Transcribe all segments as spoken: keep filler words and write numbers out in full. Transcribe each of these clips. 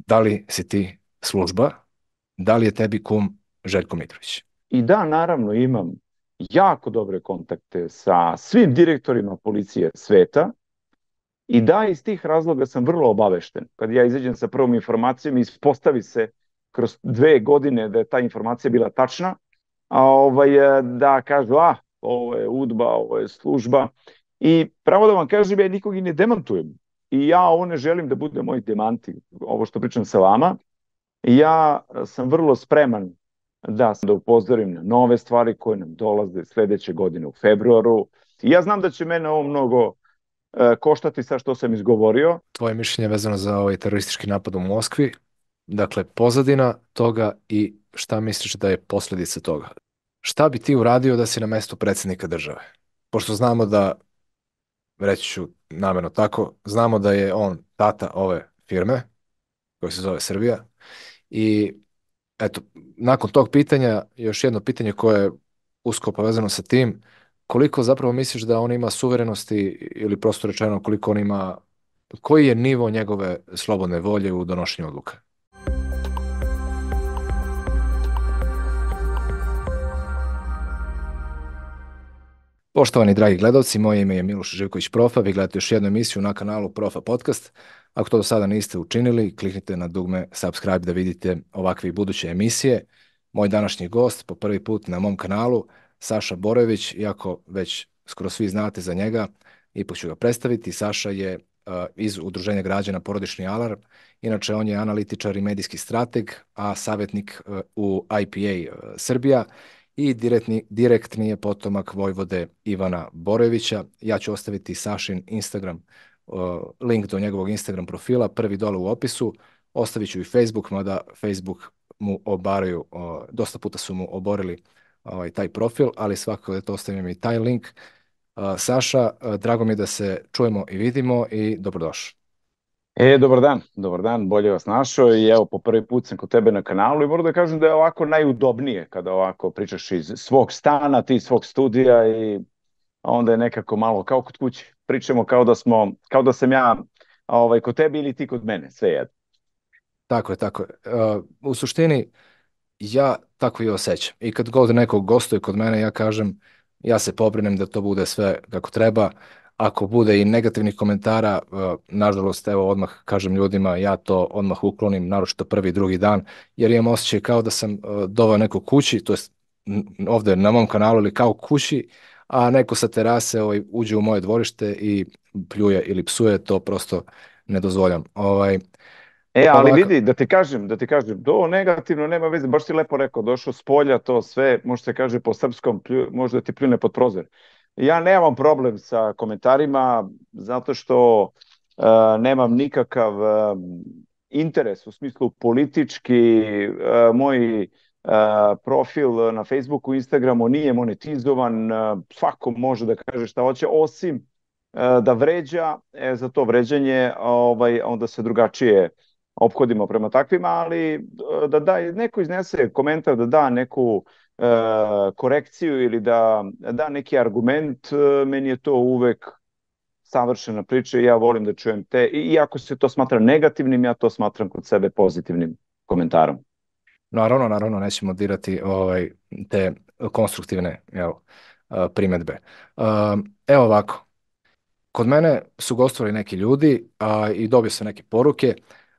Da li si ti služba? Da li je tebi kum Željko Mitrović? I da, naravno, imam jako dobre kontakte sa svim direktorima policije sveta i da, iz tih razloga sam vrlo obavešten. Kad ja izađem sa prvom informacijom, ispostavi se kroz dve godine da je ta informacija bila tačna, a ovaj, e, da kažu, a, ovo je udba, ovo je služba. I pravo da vam kažem, ja nikog i ne demantujem. I ja ovo ne želim da bude moj demanti, ovo što pričam sa vama. Ja sam vrlo spreman da da upozorim na nove stvari koje nam dolaze sledeće godine u februaru. I ja znam da će mene ovo mnogo e, koštati sa što sam izgovorio. Tvoje mišljenje vezano za ovaj teroristički napad u Moskvi, dakle pozadina toga i šta misliš da je posljedica toga? Šta bi ti uradio da si na mestu predsjednika države? Pošto znamo da, reći ću namjerno tako, znamo da je on tata ove firme koja se zove Srbija i eto, nakon tog pitanja, još jedno pitanje koje je usko povezano sa tim, koliko zapravo misliš da on ima suverenosti ili prosto rečeno koliko on ima, koji je nivo njegove slobodne volje u donošenju odluka? Poštovani dragi gledalci, moje ime je Miloš Živković Profa, vi gledate još jednu emisiju na kanalu Profa Podcast. Ako to do sada niste učinili, kliknite na dugme subscribe da vidite ovakve i buduće emisije. Moj današnji gost po prvi put na mom kanalu, Saša Borojević, iako već skoro svi znate za njega, ipak ću ga predstaviti. Saša je uh, iz Udruženja građana Porodični alarm, inače on je analitičar i medijski strateg, a savjetnik uh, u I P A uh, Srbija i direktni, direktni je potomak Vojvode Ivana Borojevića. Ja ću ostaviti Sašin Instagram, uh, link do njegovog Instagram profila, prvi dole u opisu. Ostavit ću i Facebook, mada Facebook mu obaraju, uh, dosta puta su mu oborili ovaj, taj profil, ali svakako da to ostavim i taj link. Uh, Saša, uh, drago mi je da se čujemo i vidimo i dobrodošli. E, dobar dan, dobar dan, bolje vas našao i evo po prvi put sam kod tebe na kanalu i moram da kažem da je ovako najudobnije kada ovako pričaš iz svog stana, ti iz svog studija i onda je nekako malo kao kod kuće. Pričamo kao da smo, kao da sam ja ovaj, kod tebe ili ti kod mene, sve jedno. Tako je, tako je. Uh, u suštini, ja tako i osjećam. I kad god neko gostuje kod mene, ja kažem, ja se pobrinem da to bude sve kako treba. Ako bude i negativnih komentara, uh, nažalost, evo odmah kažem ljudima, ja to odmah uklonim, naročito prvi, drugi dan, jer imam osjećaj kao da sam uh, doveo neko kući, to jest n- ovde na mom kanalu ili kao kući, a neko sa terase ovaj, uđe u moje dvorište i pljuje ili psuje, to prosto ne dozvoljam. Ovaj, E, ali ovako, vidi, da ti kažem, da ti kažem, to negativno nema veze, baš si lepo rekao, došao s polja, to sve, može se kaže po srpskom, plju, može da ti pljune pod prozor. Ja nemam problem sa komentarima, zato što uh, nemam nikakav uh, interes, u smislu politički, uh, moj uh, profil na Facebooku, Instagramu nije monetizovan, uh, svako može da kaže šta hoće, osim uh, da vređa, e, za to vređanje, ovaj, onda se drugačije ophodimo prema takvima, ali e, da da neko iznese komentar, da da neku e, korekciju ili da da neki argument, e, meni je to uvek savršena priča i ja volim da čujem te, i iako se to smatra negativnim, ja to smatram kod sebe pozitivnim komentarom. naravno, naravno, nećemo dirati ovaj, te konstruktivne jel, primedbe. Evo ovako, kod mene su gostovali neki ljudi a, i dobio sam neke poruke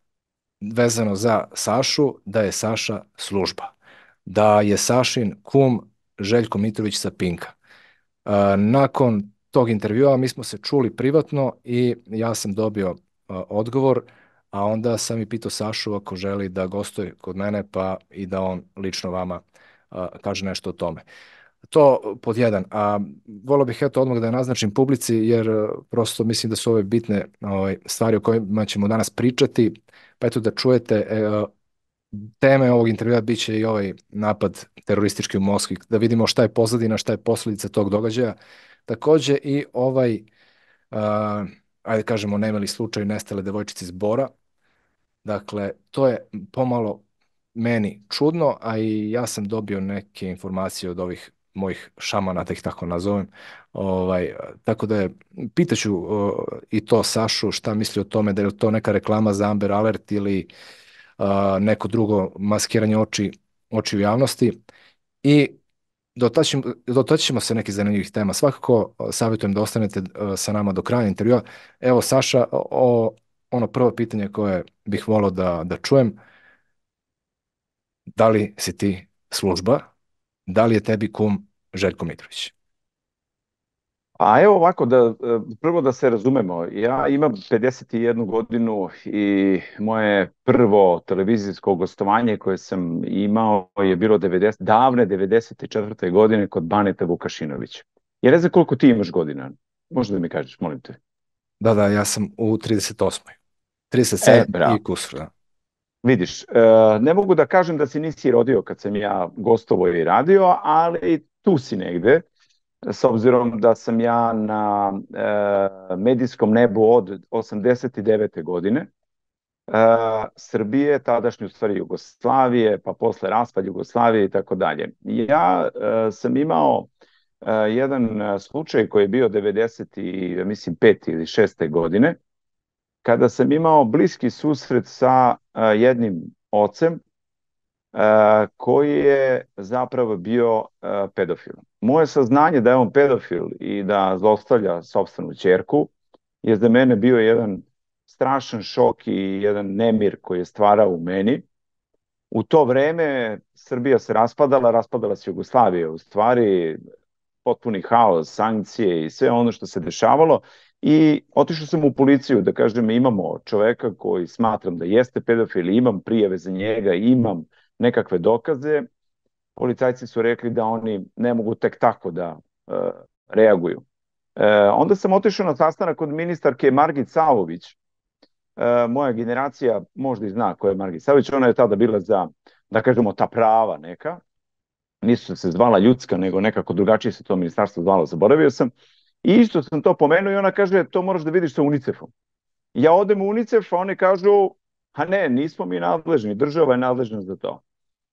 vezano za Sašu, da je Saša služba, da je Sašin kum Željko Mitrović sa Pinka. A, nakon tog intervjua mi smo se čuli privatno i ja sam dobio a, odgovor, a onda sam i pitao Sašu ako želi da gostuje kod mene pa i da on lično vama a, kaže nešto o tome. To pod jedan. A volio bih eto odmah da naznačim publici jer e, prosto mislim da su ove bitne ovaj, stvari o kojima ćemo danas pričati. Pa eto da čujete e, teme ovog intervjua bit će i ovaj napad teroristički u Moskvi, da vidimo šta je pozadina, šta je posljedica tog događaja. Takođe i ovaj, a, ajde kažemo, nemali slučaj nestale devojčice iz Bora. Dakle, to je pomalo meni čudno, a i ja sam dobio neke informacije od ovih mojih šamana, da ih tako nazovem. Ovaj, tako da je, pitaću uh, i to Sašu šta misli o tome, da je to neka reklama za Amber Alert ili neko drugo maskiranje oči, oči u javnosti i dotaći, dotaći ćemo se nekih zanimljivih tema. Svakako savjetujem da ostanete sa nama do kraja intervjua. Evo, Saša, o, ono prvo pitanje koje bih volio da, da čujem, da li si ti služba, da li je tebi kum Željko Mitrović? A evo ovako, da, prvo da se razumemo, ja imam pedeset jednu godinu i moje prvo televizijsko gostovanje koje sam imao je bilo devedeset, davne devedeset četvrte godine kod Baneta Vukašinovića. Ja ne znam koliko ti imaš godina, možda da mi kažeš, molim te. Da, da, ja sam u trideset osmoj. trideset sedam E, bravo. i kusur, da. Vidiš, ne mogu da kažem da si nisi rodio kad sam ja gostovo i radio, ali tu si negde. S obzirom da sam ja na e, medijskom nebu od osamdeset devete godine, e, Srbije, tadašnje u stvari Jugoslavije, pa posle raspad Jugoslavije i tako dalje. Ja e, sam imao e, jedan slučaj koji je bio devedeset i, mislim, pete ili šeste godine, kada sam imao bliski susret sa e, jednim ocem, Uh, koji je zapravo bio uh, pedofil. Moje saznanje da je on pedofil i da zlostavlja sopstvenu ćerku je za mene bio jedan strašan šok i jedan nemir koji je stvarao u meni. U to vreme Srbija se raspadala, raspadala se Jugoslavija, u stvari potpuni haos, sankcije i sve ono što se dešavalo. I otišao sam u policiju da kažem imamo čoveka koji smatram da jeste pedofil, imam prijave za njega, imam nekakve dokaze. Policajci su rekli da oni ne mogu tek tako da e, reaguju. E, onda sam otišao na sastanak kod ministarke Margit Savović. E, moja generacija možda i zna ko je Margit Savović. Ona je tada bila za, da kažemo, ta prava neka. Nisu se zvala ljudska, nego nekako drugačije se to ministarstvo zvalo, zaboravio sam. I isto sam to pomenuo i ona kaže, to moraš da vidiš sa UNICEF-om. Ja odem u UNICEF, a oni kažu, a ne, nismo mi nadležni, država je nadležna za to.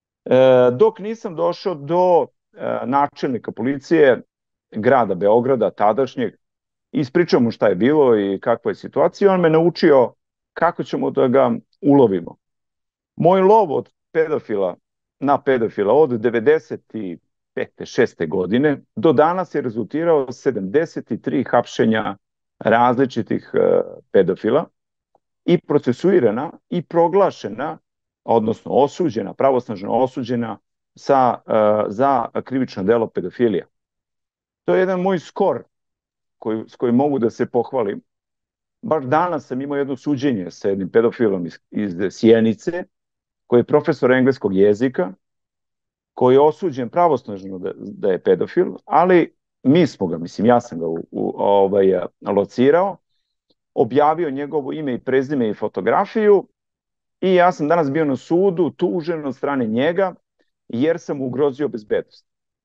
E, dok nisam došao do e, načelnika policije grada Beograda, tadašnjeg, ispričao mu šta je bilo i kakva je situacija, on me naučio kako ćemo da ga ulovimo. Moj lov od pedofila na pedofila od devedeset pete šeste godine do danas je rezultirao sedamdeset tri hapšenja različitih e, pedofila i procesuirana i proglašena, odnosno osuđena, pravosnažno osuđena sa, uh, za krivično delo pedofilija. To je jedan moj skor koji, s kojim mogu da se pohvalim. Baš danas sam imao jedno suđenje sa jednim pedofilom iz, iz Sjenice, koji je profesor engleskog jezika, koji je osuđen pravosnažno da, da je pedofil, ali mi smo ga, mislim, ja sam ga u, u, ovaj, locirao, objavio njegovo ime i prezime i fotografiju i ja sam danas bio na sudu tužen od strane njega jer sam ugrozio bezbednost.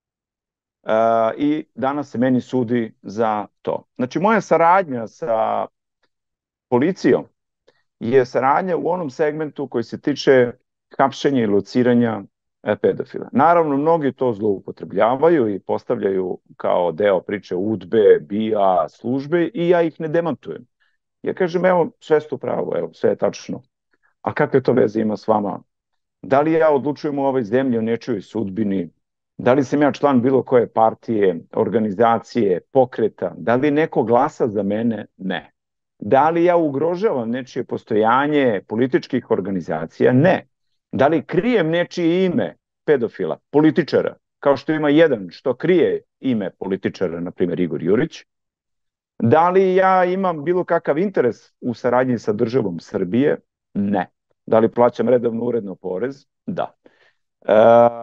Uh, I danas se meni sudi za to. Znači, moja saradnja sa policijom je saradnja u onom segmentu koji se tiče hapšenja i lociranja pedofila. Naravno, mnogi to zloupotrebljavaju i postavljaju kao deo priče udbe, bija, službe i ja ih ne demantujem. Ja kažem, evo, sve ste u pravu, evo, sve je tačno. A kakve to veze ima s vama? Da li ja odlučujem u ovoj zemlji o nečijoj sudbini? Da li sam ja član bilo koje partije, organizacije, pokreta? Da li neko glasa za mene? Ne. Da li ja ugrožavam nečije postojanje političkih organizacija? Ne. Da li krijem nečije ime pedofila, političara, kao što ima jedan što krije ime političara, na primjer Igor Jurić? Da li ja imam bilo kakav interes u saradnji sa državom Srbije? Ne. Da li plaćam redovno uredno porez? Da. E,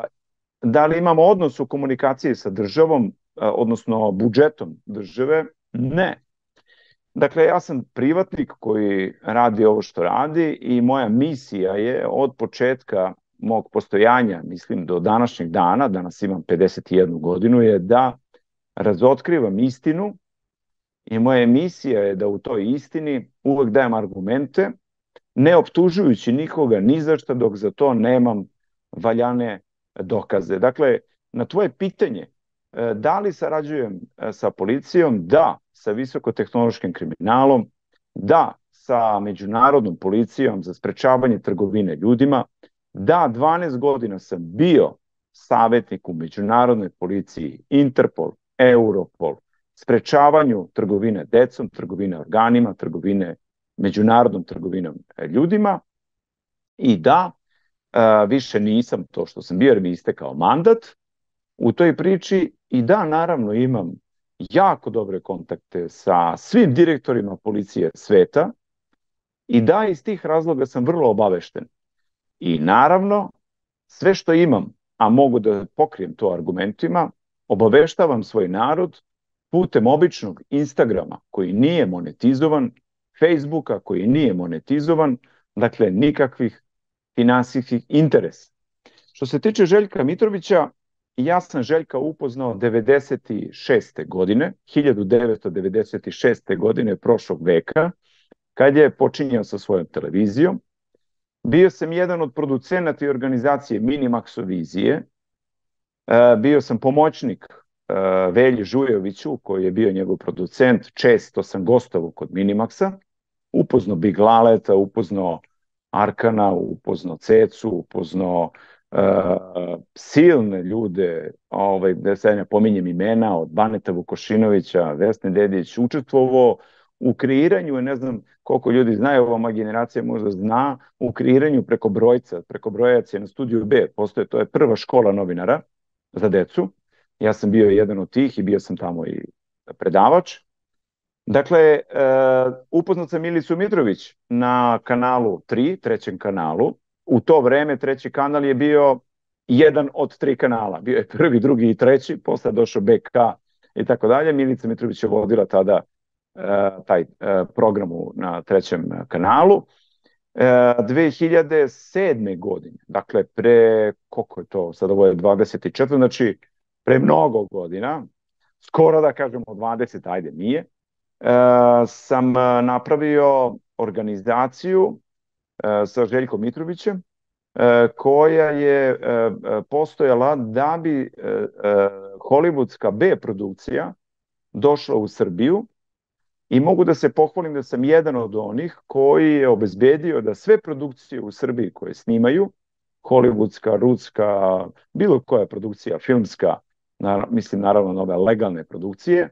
da li imam odnos u komunikaciji sa državom, odnosno budžetom države? Ne. Dakle, ja sam privatnik koji radi ovo što radi i moja misija je od početka mog postojanja, mislim do današnjeg dana, danas imam pedeset jednu godinu, je da razotkrivam istinu i moja misija je da u toj istini uvek dajem argumente, ne optužujući nikoga ni za šta dok za to nemam valjane dokaze. Dakle, na tvoje pitanje, da li sarađujem sa policijom? Da, sa visokotehnološkim kriminalom, da, sa međunarodnom policijom za sprečavanje trgovine ljudima. Da, dvanaest godina sam bio savjetnik u međunarodnoj policiji, Interpol, Europol, sprečavanju trgovine decom, trgovine organima, trgovine međunarodnom trgovinom ljudima. I da, više nisam to što sam bio jer mi istekao mandat u toj priči. I da, naravno imam jako dobre kontakte sa svim direktorima policije sveta i da, iz tih razloga sam vrlo obavešten. I naravno, sve što imam, a mogu da pokrijem to argumentima, obaveštavam svoj narod putem običnog Instagrama koji nije monetizovan, Facebooka koji nije monetizovan, dakle nikakvih finansijskih interesa. Što se tiče Željka Mitrovića, ja sam Željka upoznao devedeset šeste. godine, hiljadu devetsto devedeset šeste. godine prošlog veka, kad je počinjao sa svojom televizijom. Bio sam jedan od producenata i organizacije Minimaxo vizije. Bio sam pomoćnik Velji Žujoviću, koji je bio njegov producent. Često sam gostovao kod Minimaxa. Upoznao Big Laleta, upoznao Arkana, upoznao Cecu, upoznao uh, silne ljude, ovaj, da se ne pominjem imena, od Baneta Vukošinovića, Vesne Dedić, učestvovao u kreiranju, ne znam koliko ljudi znaju, ova moja generacija možda zna, u kreiranju preko brojca, preko brojaca na Studiju B, postoje, to je prva škola novinara za decu. Ja sam bio jedan od tih i bio sam tamo i predavač. Dakle, uh, upoznat sam Milicu Mitrović na kanalu tri, trećem kanalu. U to vreme treći kanal je bio jedan od tri kanala. Bio je prvi, drugi i treći, posle je došao B K i tako dalje. Milica Mitrović je vodila tada uh, taj uh, program na trećem kanalu. Uh, dve hiljade sedme. godine, dakle pre, koliko je to, sad ovo je dvadeset četiri. znači pre mnogo godina, skoro da kažemo dvadeset, ajde nije, Uh, sam uh, napravio organizaciju uh, sa Željkom Mitrovićem uh, koja je uh, postojala da bi uh, uh, hollywoodska B produkcija došla u Srbiju i mogu da se pohvalim da sam jedan od onih koji je obezbedio da sve produkcije u Srbiji koje snimaju, hollywoodska, ruska, bilo koja produkcija, filmska, nar mislim naravno na ove legalne produkcije,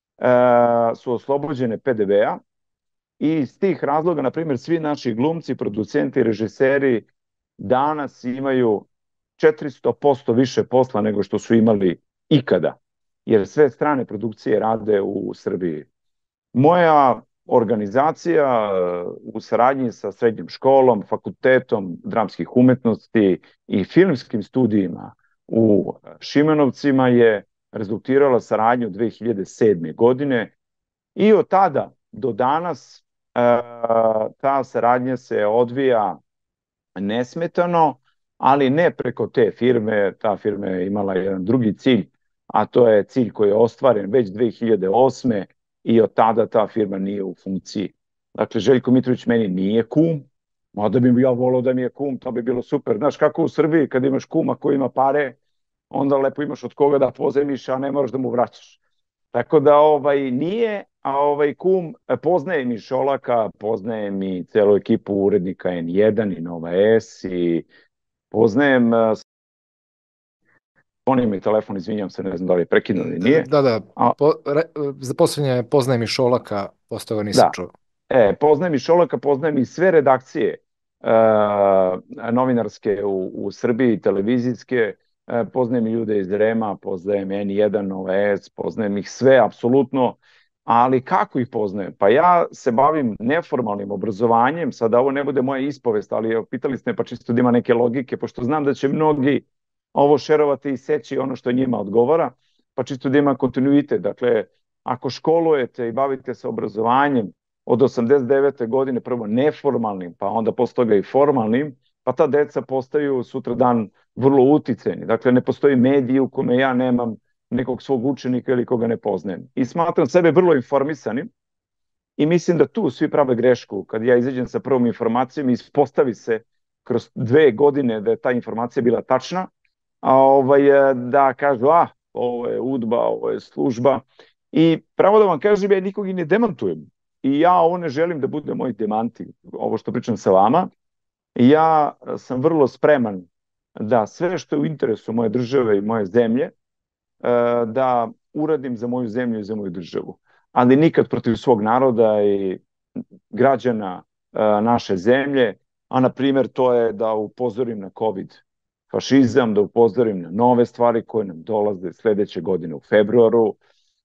Uh, su oslobođene P D V-a i iz tih razloga, na primjer, svi naši glumci, producenti, režiseri danas imaju četiristo posto više posla nego što su imali ikada, jer sve strane produkcije rade u Srbiji. Moja organizacija u saradnji sa srednjom školom, fakultetom dramskih umetnosti i filmskim studijima u Šimanovcima je rezultirala saradnju dve hiljade sedme. godine i od tada do danas uh, ta saradnja se odvija nesmetano, ali ne preko te firme. Ta firma je imala jedan drugi cilj, a to je cilj koji je ostvaren već dve hiljade osme. i od tada ta firma nije u funkciji. Dakle, Željko Mitrović meni nije kum, mada bi ja volao da mi je kum, to bi bilo super. Znaš kako u Srbiji kad imaš kuma koji ima pare, onda lepo imaš od koga da pozajmiš, a ne moraš da mu vraćaš. Tako da ovaj nije, a ovaj kum poznaje mi Šolaka, poznaje mi celu ekipu urednika N jedan i Nova S i poznajem oni mi telefon, izvinjam se, ne znam da li je prekinuo ili nije. Da, da, po, re, za posljednje poznajem i Šolaka, posto ga nisam da. čuo. E, poznajem i Šolaka, poznajem i sve redakcije uh, novinarske u, u Srbiji, televizijske, uh, poznajem i ljude iz REM-a, poznajem N jedan, Nova S, poznajem ih sve, apsolutno, ali kako ih poznajem? Pa ja se bavim neformalnim obrazovanjem, sada ovo ne bude moja ispovest, ali pitali ste me pa čisto da ima neke logike, pošto znam da će mnogi ovo šerovati i seći ono što njima odgovara, pa čisto da ima kontinuitet. Dakle, ako školujete i bavite se obrazovanjem od osamdeset devete. godine, prvo neformalnim, pa onda posle toga i formalnim, pa ta deca postaju sutra dan vrlo uticeni. Dakle, ne postoji medij u kome ja nemam nekog svog učenika ili koga ne poznajem. I smatram sebe vrlo informisanim i mislim da tu svi prave grešku. Kad ja izađem sa prvom informacijom, ispostavi se kroz dve godine da je ta informacija bila tačna, a ovaj, da kažu, a, ovo je udba, ovo je služba. I pravo da vam kažem, ja nikog i ne demantujem. i ja ovo ne želim da bude moj demanti, ovo što pričam sa vama, ja sam vrlo spreman da sve što je u interesu moje države i moje zemlje, da uradim za moju zemlju i za moju državu. Ali nikad protiv svog naroda i građana naše zemlje, a na primjer to je da upozorim na COVID fašizam, da upozorim na nove stvari koje nam dolaze sledeće godine u februaru.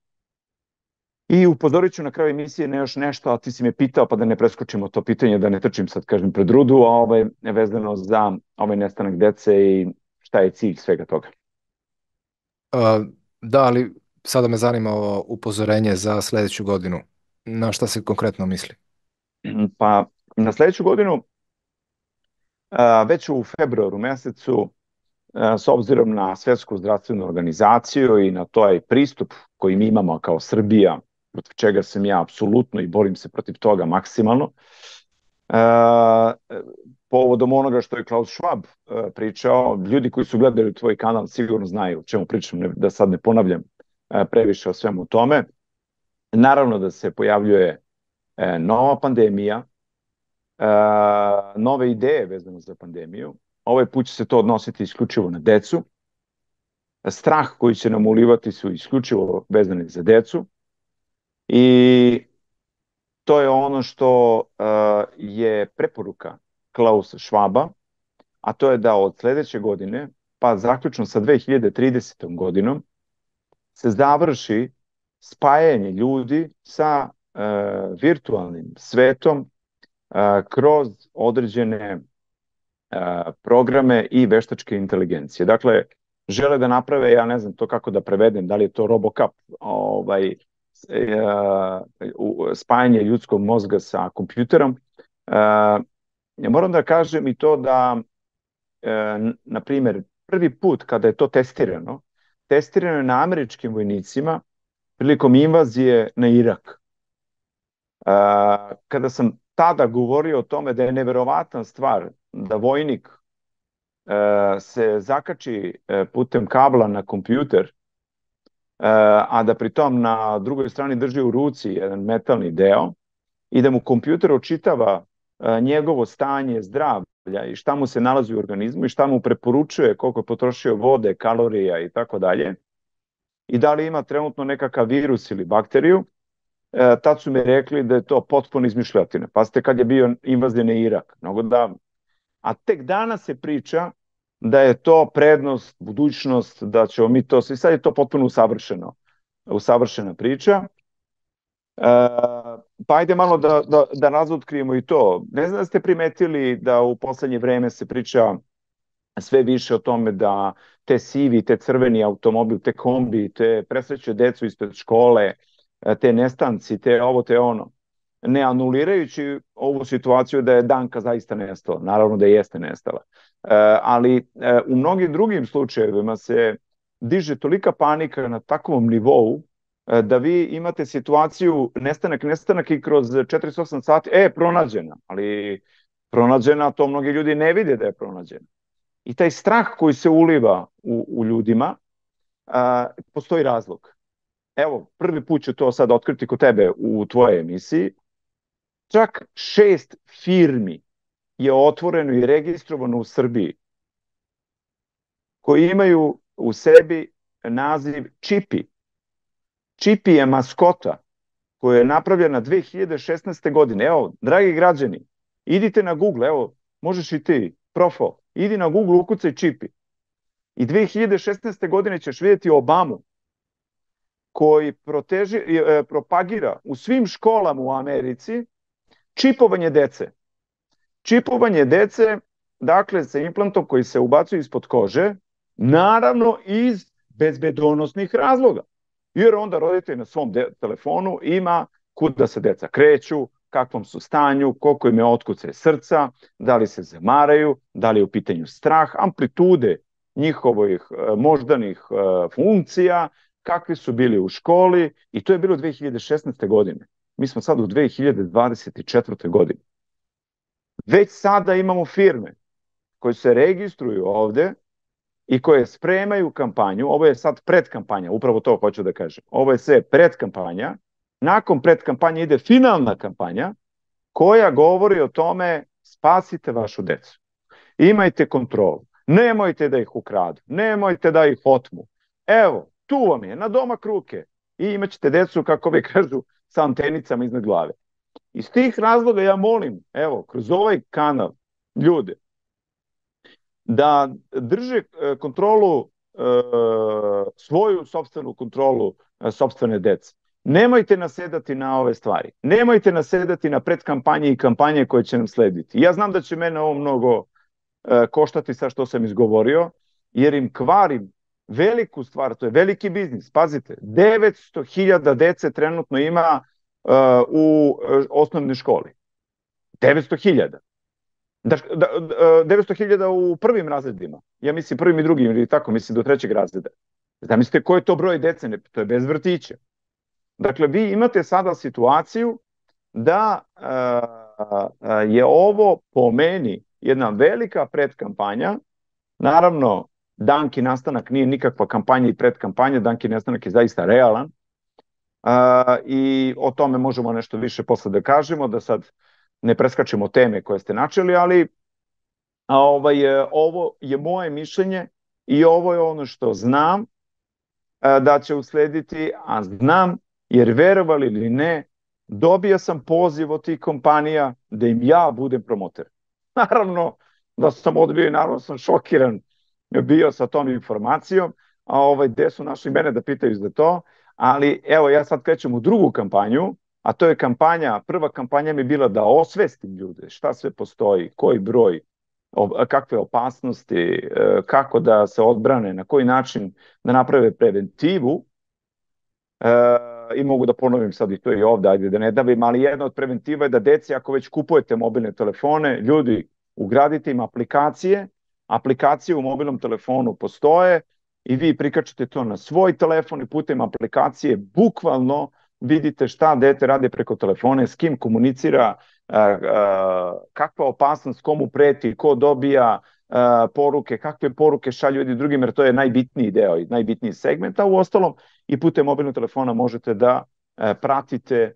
I upozorit ću na kraju emisije na još nešto, a ti si me pitao, pa da ne preskočimo to pitanje, da ne trčim sad, kažem, pred rudu, a ovaj, vezano za ovaj nestanak dece i šta je cilj svega toga. Uh, da, ali sada me zanima ovo upozorenje za sledeću godinu. Na šta se konkretno misli? Pa na sledeću godinu, a, već u februaru mesecu, a, s obzirom na Svetsku zdravstvenu organizaciju i na taj pristup koji mi imamo kao Srbija, protiv čega sam ja apsolutno i borim se protiv toga maksimalno, a, povodom onoga što je Klaus Schwab a, pričao, ljudi koji su gledali tvoj kanal sigurno znaju o čemu pričam, ne, da sad ne ponavljam a, previše o svemu tome. Naravno da se pojavljuje a, nova pandemija, a, nove ideje vezano za pandemiju. Ovaj put će se to odnositi isključivo na decu. Strah koji će nam ulivati su isključivo vezani za decu. I to je ono što uh, je preporuka Klausa Schwaba, a to je da od sledeće godine, pa zaključno sa dve hiljade tridesetom godinom, se završi spajanje ljudi sa uh, virtualnim svetom uh, kroz određene uh, programe i veštačke inteligencije. Dakle, žele da naprave, ja ne znam to kako da prevedem, da li je to RoboCup, ovaj, spajanje ljudskog mozga sa kompjuterom. Ja moram da kažem i to da, na primjer, prvi put kada je to testirano, testirano je na američkim vojnicima prilikom invazije na Irak. Kada sam tada govorio o tome da je neverovatna stvar da vojnik se zakači putem kabla na kompjuter, a da pritom na drugoj strani drži u ruci jedan metalni deo i da mu kompjuter očitava njegovo stanje zdravlja i šta mu se nalazi u organizmu i šta mu preporučuje, koliko je potrošio vode, kalorija i tako dalje, i da li ima trenutno nekakav virus ili bakteriju, tad su mi rekli da je to potpuno izmišljotina. Pazite kad je bio invazija na Irak, mnogo davno. A tek danas se priča da je to prednost, budućnost, da ćemo mi to, i sad je to potpuno usavršeno, usavršena priča. E, pa ajde malo da, da, da razotkrijemo i to. Ne znam da ste primetili da u poslednje vreme se priča sve više o tome da te sivi, te crveni automobil, te kombi, te presreće decu ispred škole, te nestanci, te ovo, te ono, ne anulirajući ovu situaciju da je Danka zaista nestala. Naravno da jeste nestala. E, ali e, u mnogim drugim slučajevima se diže tolika panika na takvom nivou e, da vi imate situaciju nestanak, nestanak i kroz četrdeset osam sati, e, pronađena, ali pronađena, to mnogi ljudi ne vide da je pronađena. I taj strah koji se uliva u, u ljudima, a, postoji razlog. Evo, prvi put ću to sad otkriti kod tebe u tvojoj emisiji. Čak šest firmi je otvoreno i registrovano u Srbiji koji imaju u sebi naziv Čipi. Čipi je maskota koja je napravljena dve hiljade šesnaeste. godine. Evo, dragi građani, idite na Google, evo, možeš i ti, profo, idi na Google, ukucaj Čipi. I dve hiljade šesnaeste. godine ćeš vidjeti Obamu koji proteži, propagira u svim školama u Americi čipovanje dece. Čipovanje dece, dakle, sa implantom koji se ubacuje ispod kože, naravno iz bezbedonosnih razloga. Jer onda roditelj na svom telefonu ima kud da se deca kreću, kakvom su stanju, koliko im je otkucaj srca, da li se zamaraju, da li je u pitanju strah, amplitude njihovih moždanih funkcija, kakvi su bili u školi, i to je bilo dve hiljade šesnaeste. godine. Mi smo sad u dve hiljade dvadeset četvrtoj. godini. Već sada imamo firme koje se registruju ovde i koje spremaju kampanju. Ovo je sad predkampanja, upravo to hoću da kažem. Ovo je sve predkampanja nakon predkampanje ide finalna kampanja koja govori o tome spasite vašu decu. Imajte kontrolu. Nemojte da ih ukradu. Nemojte da ih otmu. Evo, tu vam je, na domak ruke. I imat ćete decu, kako vi kažu, sa antenicama iznad glave. Iz tih razloga ja molim, evo, kroz ovaj kanal ljude da drže kontrolu, svoju sopstvenu kontrolu sopstvene dece. Nemojte nasedati na ove stvari. Nemojte nasedati na predkampanje i kampanje koje će nam slediti. Ja znam da će mene ovo mnogo koštati sa što sam izgovorio, jer im kvarim veliku stvar, to je veliki biznis. Pazite, devetsto hiljada dece trenutno ima uh, u osnovnoj školi. devetsto hiljada. Da, da, devetsto hiljada u prvim razredima. Ja mislim prvim i drugim, ili tako, mislim do trećeg razreda. Zamislite koji je to broj dece, to je bez vrtića. Dakle, vi imate sada situaciju da uh, je ovo po meni jedna velika predkampanja. Naravno, Danki nastanak nije nikakva kampanja i predkampanja, Danki nastanak je zaista realan. Uh, I o tome možemo nešto više posle da kažemo, da sad ne preskačemo teme koje ste načeli, ali a ovaj, ovo je moje mišljenje i ovo je ono što znam uh, da će uslediti, a znam, jer verovali ili ne, dobio sam poziv od tih kompanija da im ja budem promoter. Naravno da sam odbio i naravno sam šokiran bio sa tom informacijom, a ovaj, gde su našli mene da pitaju za to, ali evo ja sad krećem u drugu kampanju, a to je kampanja, prva kampanja mi je bila da osvestim ljude šta sve postoji, koji broj, kakve opasnosti, kako da se odbrane, na koji način da naprave preventivu. E, i mogu da ponovim sad i to i ovde, ajde da ne davim, ali jedna od preventiva je da deci, ako već kupujete mobilne telefone, ljudi, ugradite im aplikacije, aplikacije u mobilnom telefonu postoje i vi prikačite to na svoj telefon i putem aplikacije bukvalno vidite šta dete radi preko telefona, s kim komunicira, kakva opasnost, komu preti, ko dobija poruke, kakve poruke šalju jedni drugim, jer to je najbitniji deo i najbitniji segment, a u ostalom i putem mobilnog telefona možete da pratite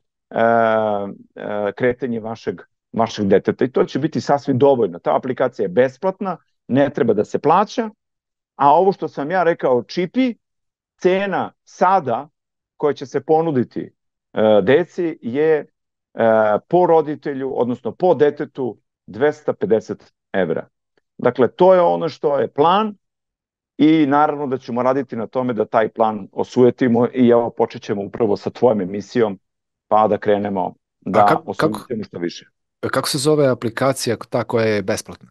kretanje vašeg, vašeg deteta i to će biti sasvim dovoljno. Ta aplikacija je besplatna, ne treba da se plaća, a ovo što sam ja rekao čipi, cena sada koja će se ponuditi deci je po roditelju, odnosno po detetu dvesta pedeset evra. Dakle, to je ono što je plan i naravno da ćemo raditi na tome da taj plan osujetimo i evo počet ćemo upravo sa tvojom emisijom pa da krenemo da kako, osujetimo što više. Kako se zove aplikacija ta koja je besplatna?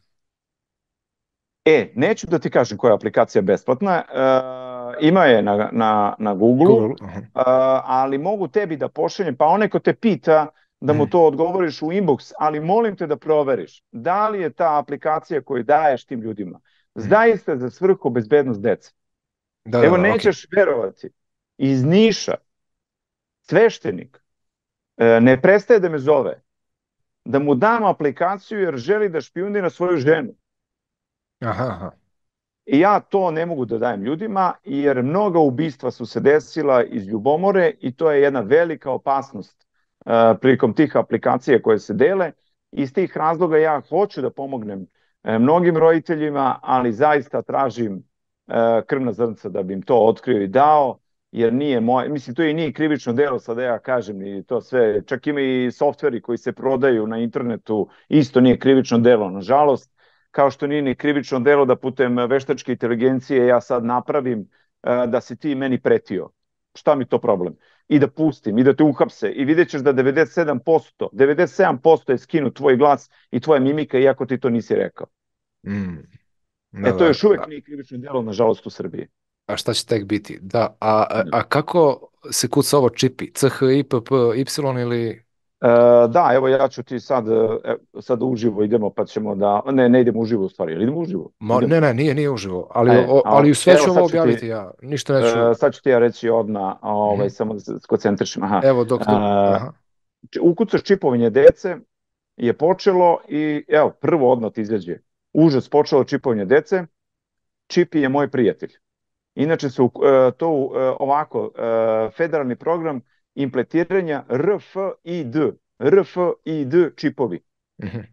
E, neću da ti kažem koja je aplikacija besplatna, e, ima je na, na, na Google, Google uh-huh. e, ali mogu tebi da pošaljem, pa onaj ko te pita da mu to odgovoriš u inbox, ali molim te da proveriš da li je ta aplikacija koju daješ tim ljudima zaista za svrhu bezbednost dece. Da, Evo, da, nećeš okay. verovati, iz Niša sveštenik e, ne prestaje da me zove, da mu dam aplikaciju jer želi da špijunira svoju ženu. Aha, aha. I ja to ne mogu da dajem ljudima, jer mnoga ubistva su se desila iz ljubomore i to je jedna velika opasnost uh, prilikom tih aplikacija koje se dele. Iz tih razloga ja hoću da pomognem uh, mnogim roditeljima, ali zaista tražim uh, krvna zrnca da bi im to otkrio i dao, jer nije moje, mislim, to i nije krivično delo, sad ja kažem, i to sve, čak ima i softveri koji se prodaju na internetu, isto nije krivično delo, nažalost, kao što nije ni krivično delo da putem veštačke inteligencije ja sad napravim uh, da si ti meni pretio. Šta mi to problem? I da pustim, i da te uhapse, i vidjet ćeš da devedeset sedam posto, devedeset sedam posto je skinut tvoj glas i tvoja mimika, iako ti to nisi rekao. Mm. Da, e, to još uvek nije krivično delo, nažalost, u Srbiji. A šta će tek biti? Da, a, a, a kako se kuca ovo čipi? C H I, P P, Y ili... E, da, evo ja ću ti sad, sad uživo idemo pa ćemo da, ne, ne idemo uživo u stvari, ili idemo uživo? Ma, ne, ne, nije, nije uživo, ali, e, o, ali sve ću ovo objaviti ti, ja, ništa neću. E, sad ću ti ja reći odmah, ovaj, mm. samo da se koncentrišem. Aha. Evo, doktor. Aha. Ukucaš čipovanje dece je počelo i evo, prvo odmah ti izađe. Užas, počelo čipovanje dece, Čipi je moj prijatelj. Inače su to ovako, federalni program impletiranja R F I D. R F I D čipovi. Mhm.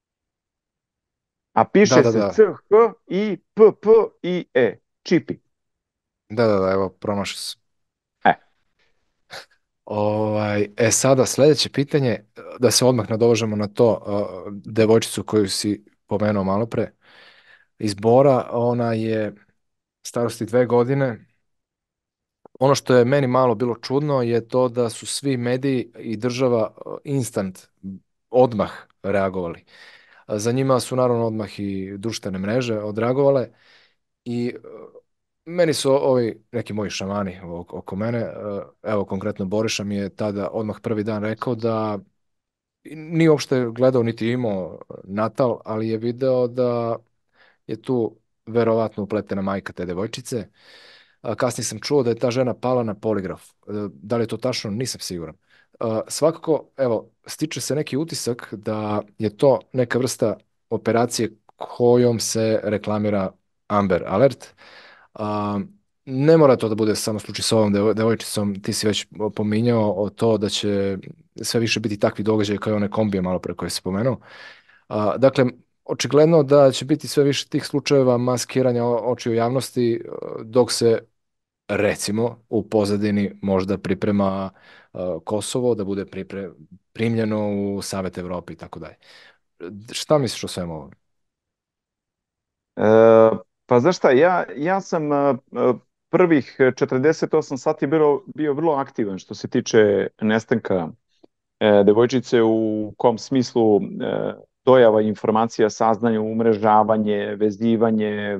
A Da, piše da, se da. C H I P P I E. Čipi. Da, da, da, evo, promašao sam. E, Ovaj, e sada sljedeće pitanje, da se odmah nadovežemo na to, uh, devojčicu koju si pomenuo malo pre, iz Bora, ona je starosti dve godine. Ono što je meni malo bilo čudno je to da su svi mediji i država uh, instant, odmah reagovali. A za njima su naravno odmah i društvene mreže odreagovale i uh, meni su ovi neki moji šamani oko, oko mene, uh, evo konkretno Boriša mi je tada odmah prvi dan rekao da nije uopšte gledao niti imao Natal, ali je video da je tu verovatno upletena majka te devojčice. A, kasnije sam čuo da je ta žena pala na poligraf. E, Da li je to tačno? Nisam siguran. A, Svakako, evo, stiče se neki utisak da je to neka vrsta operacije kojom se reklamira Amber Alert. A, Ne mora to da bude samo slučaj s ovom devo- devojčicom, ti si već pominjao o to da će sve više biti takvi događaji kao i one kombije malo pre koje si spomenuo. A, dakle, očigledno da će biti sve više tih slučajeva maskiranja o- očiju javnosti e, dok se recimo u pozadini možda priprema e, Kosovo da bude pripre, primljeno u Savet Evrope i tako dalje. Šta misliš o svemu ovome? e, pa znaš šta, ja, ja sam e, e, prvih četrdeset osam sati bio, bio vrlo aktivan što se tiče nestanka e, devojčice u kom smislu e, dojava informacija, saznanje, umrežavanje, vezivanje, e,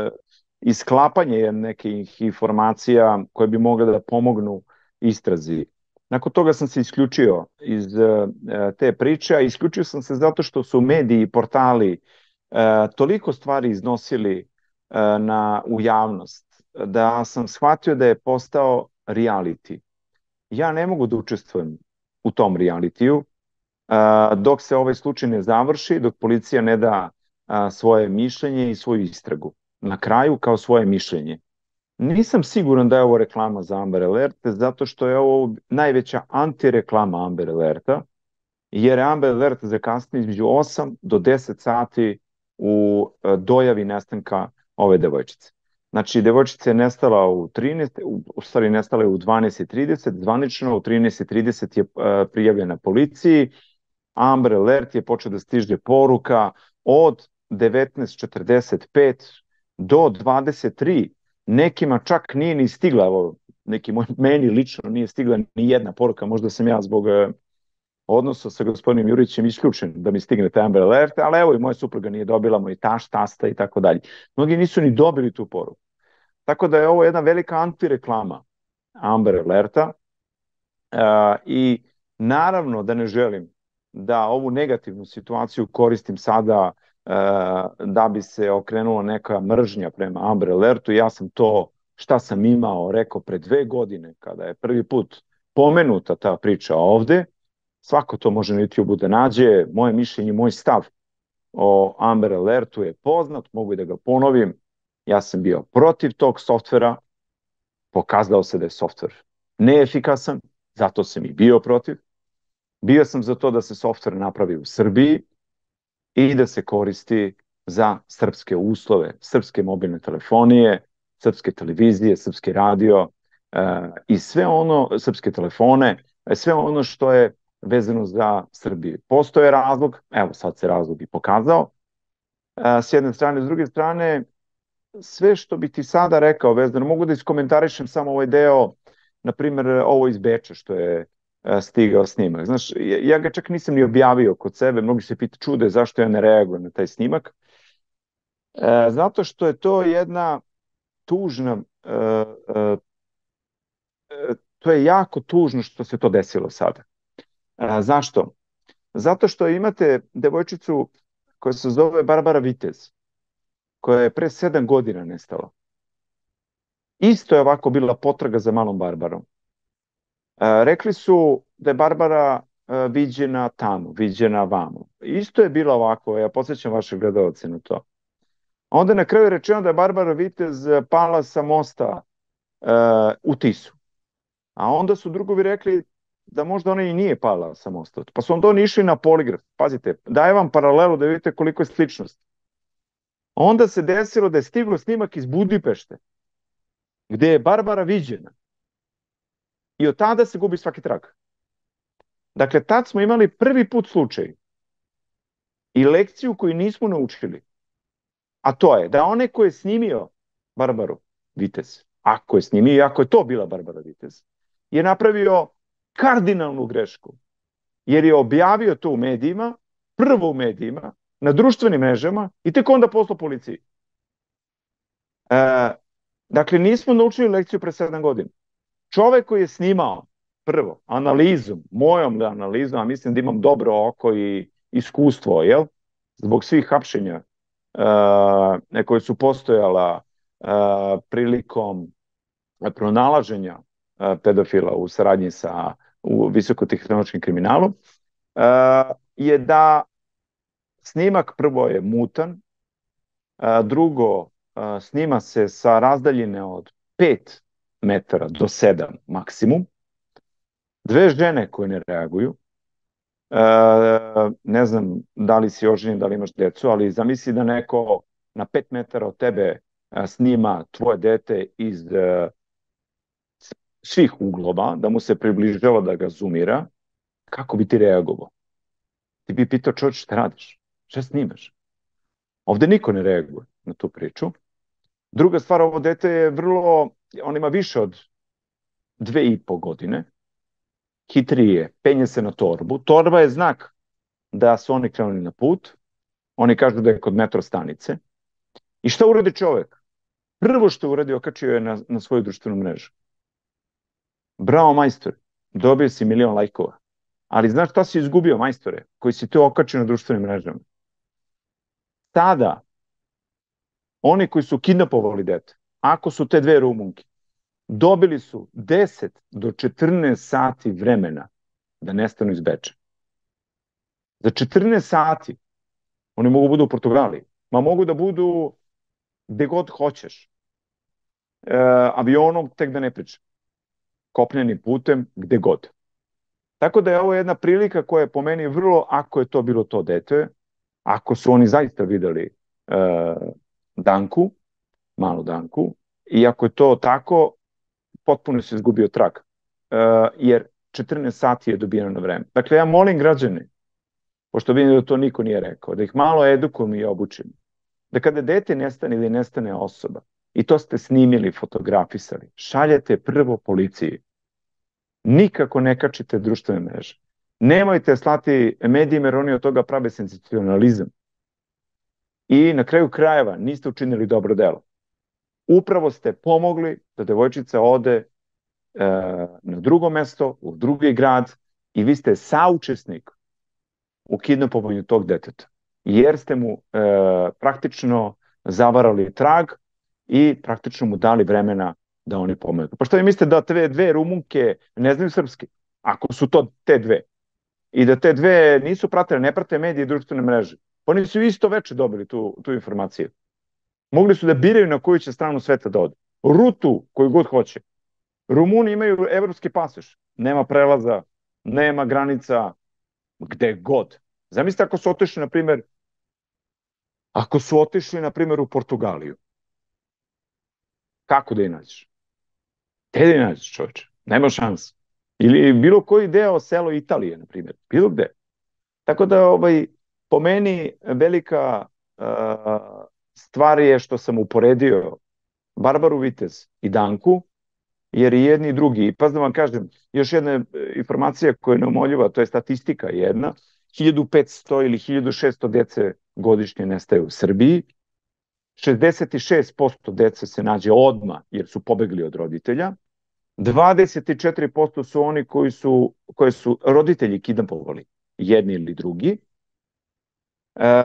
isklapanje nekih informacija koje bi mogle da pomognu istrazi. Nakon toga sam se isključio iz e, te priče, a isključio sam se zato što su mediji i portali e, toliko stvari iznosili e, na, u javnost da sam shvatio da je postao reality. Ja ne mogu da učestvujem u tom realitiju a, dok se ovaj slučaj ne završi, dok policija ne da a, svoje mišljenje i svoju istragu. Na kraju kao svoje mišljenje. Nisam siguran da je ovo reklama za Amber Alert, zato što je ovo najveća antireklama Amber Alerta, jer je Amber Alert zakasnio između osam do deset sati u e, dojavi nestanka ove devojčice. Znači, devojčica je nestala u trinaest, u, u stvari nestala je u dvanaest i trideset, zvanično u trinaest i trideset je e, prijavljena policiji, Amber Alert je počeo da stiže poruka od devetnaest četrdeset pet do dvadeset tri, nekima čak nije ni stigla, evo, neki moj, meni lično nije stigla ni jedna poruka, možda sam ja zbog e, odnosa sa gospodinom Jurićem isključen da mi stigne taj Amber Alert, ali evo i moja supruga nije dobila, moj taš, tasta i tako dalje. Mnogi nisu ni dobili tu poruku. Tako da je ovo jedna velika antireklama Amber Alerta uh, i naravno da ne želim da ovu negativnu situaciju koristim sada uh, da bi se okrenula neka mržnja prema Amber Alertu. Ja sam to šta sam imao rekao pre dve godine kada je prvi put pomenuta ta priča ovde. Svako to može na YouTube da nađe. Moje mišljenje, moj stav o Amber Alertu je poznat, mogu i da ga ponovim. Ja sam bio protiv tog softvera, pokazalo se da je softver neefikasan, zato sam i bio protiv. Bio sam za to da se softver napravi u Srbiji i da se koristi za srpske uslove, srpske mobilne telefonije, srpske televizije, srpski radio e, i sve ono, srpske telefone, e, sve ono što je vezano za Srbiju. Postoje razlog, evo sad se razlog i pokazao, e, s jedne strane, s druge strane, sve što bi ti sada rekao vezano, mogu da iskomentarišem samo ovaj deo, na primjer ovo iz Beča što je e, stigao snimak. Znaš, ja, ja ga čak nisam ni objavio kod sebe, mnogi se pita čude zašto ja ne reagujem na taj snimak. E, zato što je to jedna tužna, e, e, e, to je jako tužno što se to desilo sada. E, zašto? Zato što imate devojčicu koja se zove Barbara Vitez, koja je pre sedam godina nestala. Isto je ovako bila potraga za malom Barbarom. E, rekli su da je Barbara e, viđena tamo, viđena vamo. Isto je bilo ovako, ja podsjećam vaše gledalce na to. Onda na kraju je rečeno da je Barbara Vitez pala sa mosta e, u Tisu. A onda su drugovi rekli da možda ona i nije pala sa mosta. Pa su onda oni išli na poligraf. Pazite, daje vam paralelu da vidite koliko je sličnost. Onda se desilo da je stigao snimak iz Budimpešte, gde je Barbara viđena. I od tada se gubi svaki trag. Dakle, tad smo imali prvi put slučaj i lekciju koju nismo naučili. A to je da onaj ko je snimio Barbaru Vitez, ako je snimio i ako je to bila Barbara Vitez, je napravio kardinalnu grešku. Jer je objavio to u medijima, prvo u medijima, na društvenim mrežama i tek onda poslao policiji. E, dakle, nismo naučili lekciju pre sedam godina. Čovek koji je snimao prvo analizom, mojom analizom, a mislim da imam dobro oko i iskustvo, jel? Zbog svih hapšenja uh, koje su postojala uh, prilikom pronalaženja uh, pedofila u saradnji sa u visokotehnološkim kriminalom, uh, je da snimak prvo je mutan, uh, drugo uh, snima se sa razdaljine od pet metara do sedam maksimum, dve žene koje ne reaguju, e, ne znam da li si oženjen, da li imaš decu, ali zamisli da neko na pet metara od tebe snima tvoje dete iz e, svih uglova, da mu se približava, da ga zoomira, kako bi ti reagovao? Ti bi pitao, čovječ, šta radiš? Šta snimaš? Ovde niko ne reaguje na tu priču. Druga stvar, ovo dete je vrlo, on ima više od dve i po godine, hitriji je, penje se na torbu. Torba je znak da su oni krenuli na put. Oni kažu da je kod metro stanice. I šta uradi čovek? Prvo što uradi, okačio je na, na svoju društvenu mrežu. Bravo, majstore, dobio si milion lajkova. Ali znaš šta si izgubio, majstore, koji si to okačio na društvenim mrežama? Tada, oni koji su kidnapovali dete, ako su te dve Rumunke, dobili su deset do četrnaest sati vremena da nestanu iz Beča. Za četrnaest sati oni mogu budu u Portugaliji, ma mogu da budu gde god hoćeš. E, avionom tek da ne pričam. Kopnenim putem gde god. Tako da je ovo jedna prilika koja je po meni vrlo, ako je to bilo to dete, ako su oni zaista videli e, Danku, malu Danku, i ako je to tako, potpuno se izgubio trag. Uh, jer četrnaest sati je dobijeno na vreme. Dakle, ja molim građane, pošto vidim da to niko nije rekao, da ih malo edukujemo i obučimo. Da kada dete nestane ili nestane osoba, i to ste snimili, fotografisali, šaljete prvo policiji. Nikako ne kačite društvene mreže. Nemojte slati medijima, jer oni od toga prave senzacionalizam. I na kraju krajeva niste učinili dobro delo. Upravo ste pomogli da devojčica ode e, na drugo mesto, u drugi grad, i vi ste saučesnik u kidnapovanju tog deteta. Jer ste mu e, praktično zavarali trag i praktično mu dali vremena da oni pomognu. Pa što vi mislite da te dve Rumunke ne znaju srpski? Ako su to te dve. I da te dve nisu pratile, ne prate medije i društvene mreže. Oni su isto veče dobili tu, tu informaciju. Mogli su da biraju na koju će stranu sveta da ode. Rutu koju god hoće. Rumuni imaju evropski pasoš. Nema prelaza, nema granica, gde god. Zamislite ako su otišli, na primjer, ako su otišli, na primjer, u Portugaliju. Kako da je nađeš? Gde da je nađeš, čovječe? Nema šanse. Ili bilo koji deo selo Italije, na primjer. Bilo gde. Tako da, ovaj, po meni, velika uh, stvar je što sam uporedio Barbaru Vitez i Danku, jer i jedni i drugi. I pa da vam kažem, još jedna informacija koja je neumoljiva, to je statistika jedna, hiljadu petsto ili hiljadu šesto dece godišnje nestaje u Srbiji, šezdeset šest posto dece se nađe odmah jer su pobegli od roditelja, dvadeset četiri posto su oni koji su, koje su roditelji kidnapovali, jedni ili drugi. E,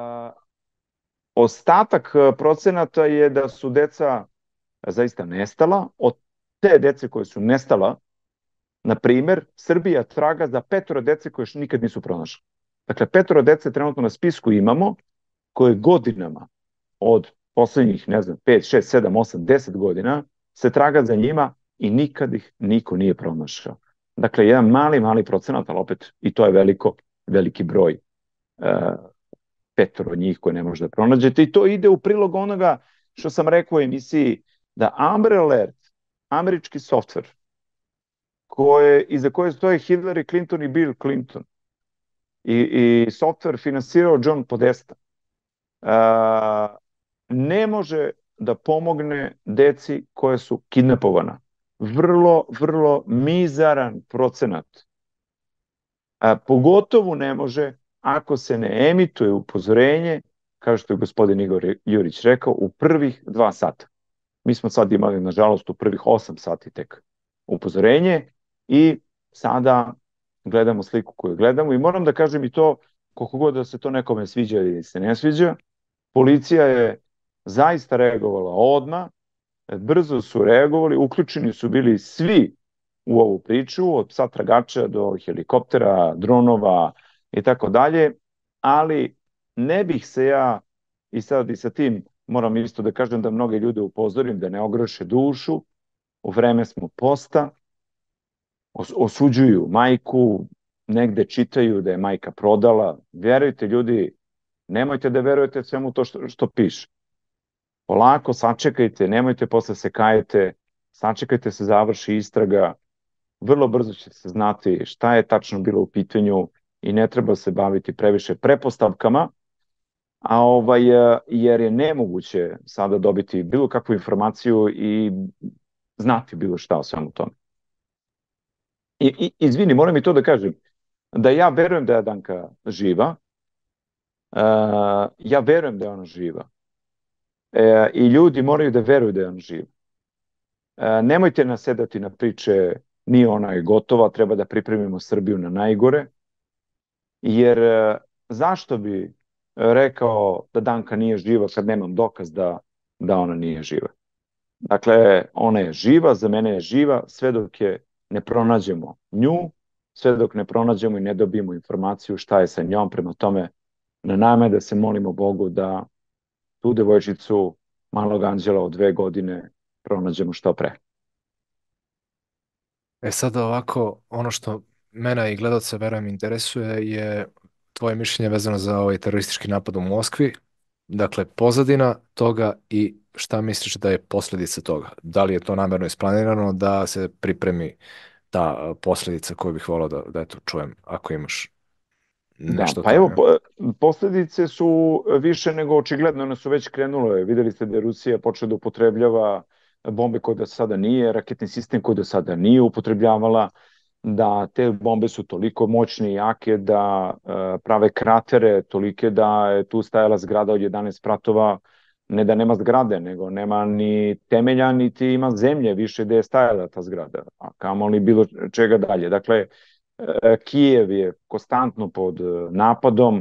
ostatak procenata je da su deca zaista nestala. Od te dece koje su nestala, na primjer, Srbija traga za petoro dece koje još nikad nisu pronašli. Dakle, petoro dece trenutno na spisku imamo, koje godinama, od poslednjih, ne znam, pet, šest, sedam, osam, deset godina, se traga za njima i nikad ih niko nije pronašao. Dakle, jedan mali, mali procenat, ali opet i to je veliko, veliki broj, e, petoro njih koje ne možete pronađete i to ide u prilog onoga što sam rekao u emisiji, da Amber Alert, američki softver, koje, iza koje stoje Hillary Clinton i Bill Clinton, i, i softver finansirao John Podesta, a, ne može da pomogne deci koje su kidnapovana. Vrlo, vrlo mizaran procenat. A, pogotovo ne može ako se ne emituje upozorenje, kao što je gospodin Igor Jurić rekao, u prvih dva sata. Mi smo sad imali, nažalost, u prvih osam sati tek upozorenje i sada gledamo sliku koju gledamo i moram da kažem i to, koliko god da se to nekome sviđa ili se ne sviđa, policija je zaista reagovala odmah, brzo su reagovali, uključeni su bili svi u ovu priču, od psa tragača do helikoptera, dronova i tako dalje, ali ne bih se ja, i sad i sa tim moram isto da kažem da mnoge ljude upozorim da ne ogreše dušu, u vreme smo posta, osuđuju majku, negde čitaju da je majka prodala. Verujte ljudi, nemojte da verujete svemu to što, što piše. Polako, sačekajte, nemojte posle se kajete, sačekajte se završi istraga, vrlo brzo će se znati šta je tačno bilo u pitanju i ne treba se baviti previše prepostavkama, a ovaj, jer je nemoguće sada dobiti bilo kakvu informaciju i znati bilo šta o svemu tome. I, i, izvini, moram i to da kažem, da ja verujem da je Danka živa, uh, ja verujem da je ona živa. Uh, I ljudi moraju da veruju da je ona živa. Uh, nemojte nasedati na priče, nije ona je gotova, treba da pripremimo Srbiju na najgore, jer uh, zašto bi rekao da Danka nije živa kad nemam dokaz da, da ona nije živa. Dakle, ona je živa, za mene je živa, sve dok je ne pronađemo nju, sve dok ne pronađemo i ne dobijemo informaciju šta je sa njom, prema tome na nama je da se molimo Bogu da tu devojčicu malog anđela od dve godine pronađemo što pre. E sad ovako, ono što mene i gledalce, verujem, interesuje je tvoje mišljenje vezano za ovaj teroristički napad u Moskvi. Dakle, pozadina toga i šta misliš da je posljedica toga? Da li je to namjerno isplanirano da se pripremi ta posljedica koju bih volao da, da eto, čujem, ako imaš Da, nešto o pa evo, tome? po- posljedice su više nego očigledne, one su već krenule. Videli ste da je Rusija počela da upotrebljava bombe koje do sada nije, raketni sistem koji do sada nije upotrebljavala, da te bombe su toliko moćne i jake da e, prave kratere tolike da je tu stajala zgrada od jedanaest spratova, ne da nema zgrade, nego nema ni temelja, niti ima zemlje više gde je stajala ta zgrada, a kamoli bilo čega dalje. Dakle, e, Kijev je konstantno pod napadom, e,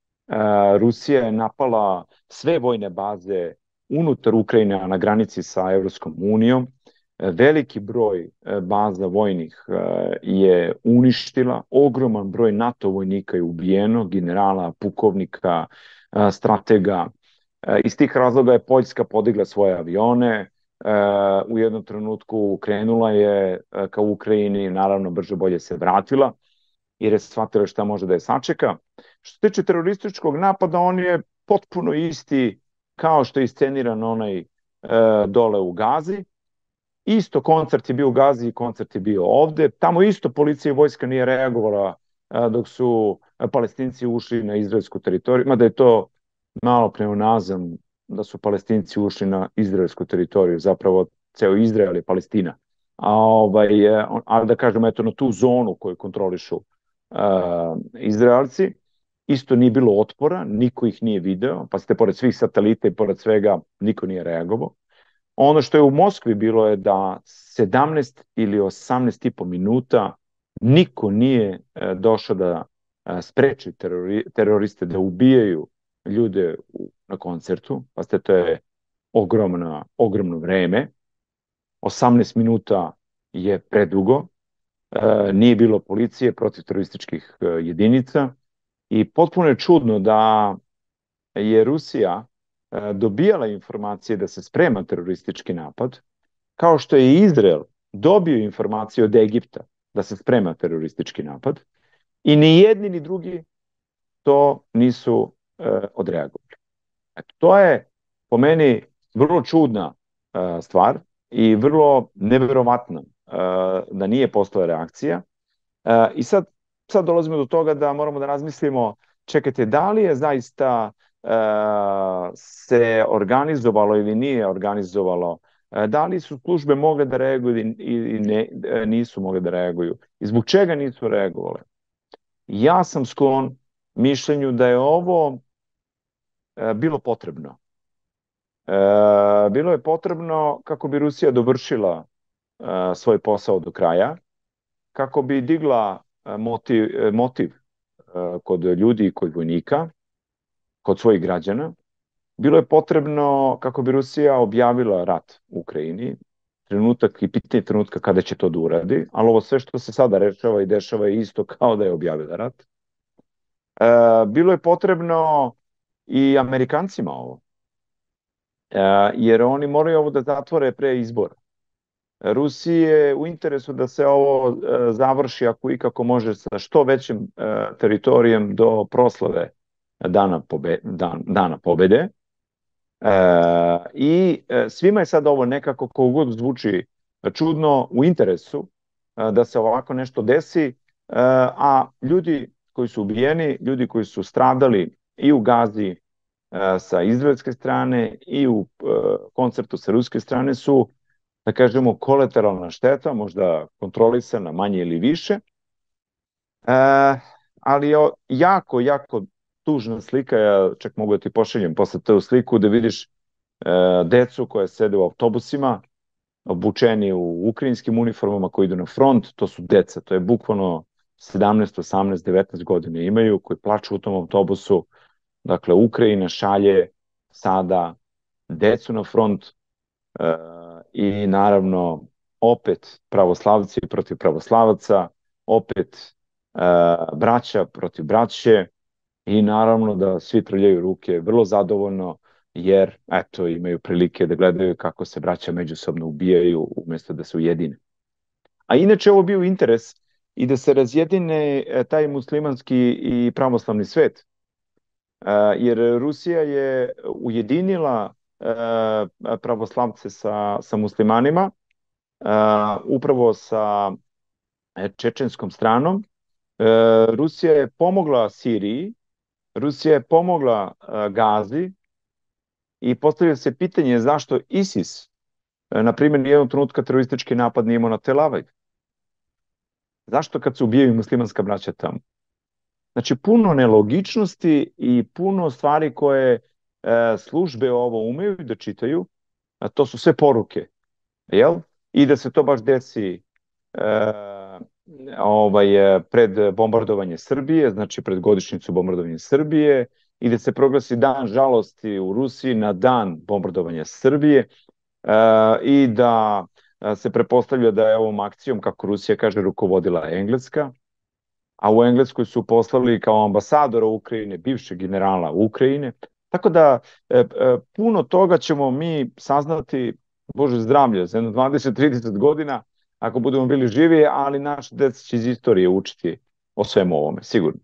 Rusija je napala sve vojne baze unutar Ukrajine na granici sa Evropskom unijom, veliki broj baza vojnih je uništila, ogroman broj NATO vojnika je ubijeno, generala, pukovnika, stratega. Iz tih razloga je Poljska podigla svoje avione, u jednom trenutku krenula je ka Ukrajini, naravno brže bolje se vratila, jer je shvatila šta može da je sačeka. Što se tiče terorističkog napada, on je potpuno isti kao što je isceniran onaj dole u Gazi. Isto koncert je bio u Gazi i koncert je bio ovde. Tamo isto policija i vojska nije reagovala dok su Palestinci ušli na izraelsku teritoriju, mada je to malo pleonazam da su Palestinci ušli na izraelsku teritoriju, zapravo ceo Izrael je Palestina. A, ovaj, ali da kažemo, eto, na tu zonu koju kontrolišu uh, Izraelci, isto nije bilo otpora, niko ih nije video, pa ste pored svih satelita i pored svega niko nije reagovao. Ono što je u Moskvi bilo je da sedamnaest ili osamnaest i po minuta niko nije e, došao da e, spreči terori, teroriste da ubijaju ljude u, na koncertu. Pa ste, to je ogromno, ogromno vreme. osamnaest minuta je predugo. E, nije bilo policije protiv terorističkih e, jedinica i potpuno je čudno da je Rusija dobijala informacije da se sprema teroristički napad, kao što je Izrael dobio informacije od Egipta da se sprema teroristički napad i ni jedni ni drugi to nisu e, odreagovali. Eto, to je po meni vrlo čudna e, stvar i vrlo neverovatno e, da nije postala reakcija. E, I sad, sad dolazimo do toga da moramo da razmislimo, čekajte, da li je zaista e, se organizovalo ili nije organizovalo, e, da li su službe mogle da reaguju ili ne, nisu mogle da reaguju i zbog čega nisu reagovale. Ja sam sklon mišljenju da je ovo e, bilo potrebno. E, bilo je potrebno kako bi Rusija dovršila e, svoj posao do kraja, kako bi digla motiv, motiv kod ljudi i kod vojnika, kod svojih građana. Bilo je potrebno kako bi Rusija objavila rat u Ukrajini, trenutak i pitanje trenutka kada će to da uradi, ali ovo sve što se sada rešava i dešava je isto kao da je objavila rat. E, bilo je potrebno i Amerikancima ovo, e, jer oni moraju ovo da zatvore pre izbora. Rusiji je u interesu da se ovo e, završi ako i kako može sa što većim e, teritorijem do proslave dana, pobe, dan, dana pobede. E, I e, svima je sad ovo nekako koliko god zvuči čudno u interesu e, da se ovako nešto desi, e, a ljudi koji su ubijeni, ljudi koji su stradali i u Gazi e, sa izraelske strane i u e, koncertu sa ruske strane su, da kažemo, kolateralna šteta, možda kontrolisana manje ili više, e, ali je jako, jako tužna slika, ja čak mogu da ti pošaljem posle tu sliku da vidiš e, decu koje sede u autobusima, obučeni u ukrajinskim uniformama koji idu na front, to su deca, to je bukvalno sedamnaest, osamnaest, devetnaest godina imaju, koji plaču u tom autobusu. Dakle, Ukrajina šalje sada decu na front, e, i naravno opet pravoslavci protiv pravoslavaca, opet e, braća protiv braće i naravno da svi trljaju ruke vrlo zadovoljno jer eto imaju prilike da gledaju kako se braća međusobno ubijaju umesto da se ujedine. A inače ovo bio interes i da se razjedine taj muslimanski i pravoslavni svet, e, jer Rusija je ujedinila pravoslavce sa, sa muslimanima, upravo sa čečenskom stranom. Rusija je pomogla Siriji, Rusija je pomogla Gazi i postavlja se pitanje zašto ISIS, na primjer, nijednog trenutka teroristički napad nije imao na Tel Aviv. Zašto kad se ubijaju muslimanska braća tamo? Znači, puno nelogičnosti i puno stvari koje službe ovo umeju da čitaju, a to su sve poruke, jel? I da se to baš desi e, ovaj, pred bombardovanje Srbije, znači pred godišnjicu bombardovanja Srbije, i da se proglasi dan žalosti u Rusiji na dan bombardovanja Srbije, e, i da se prepostavlja da je ovom akcijom, kako Rusija kaže, rukovodila Engleska, a u Engleskoj su poslali kao ambasadora Ukrajine, bivšeg generala Ukrajine. Tako da e, e, puno toga ćemo mi saznati, Bože zdravlje, za jedno dvadeset do trideset godina, ako budemo bili živi, ali naš deca će iz istorije učiti o svemu ovome, sigurno.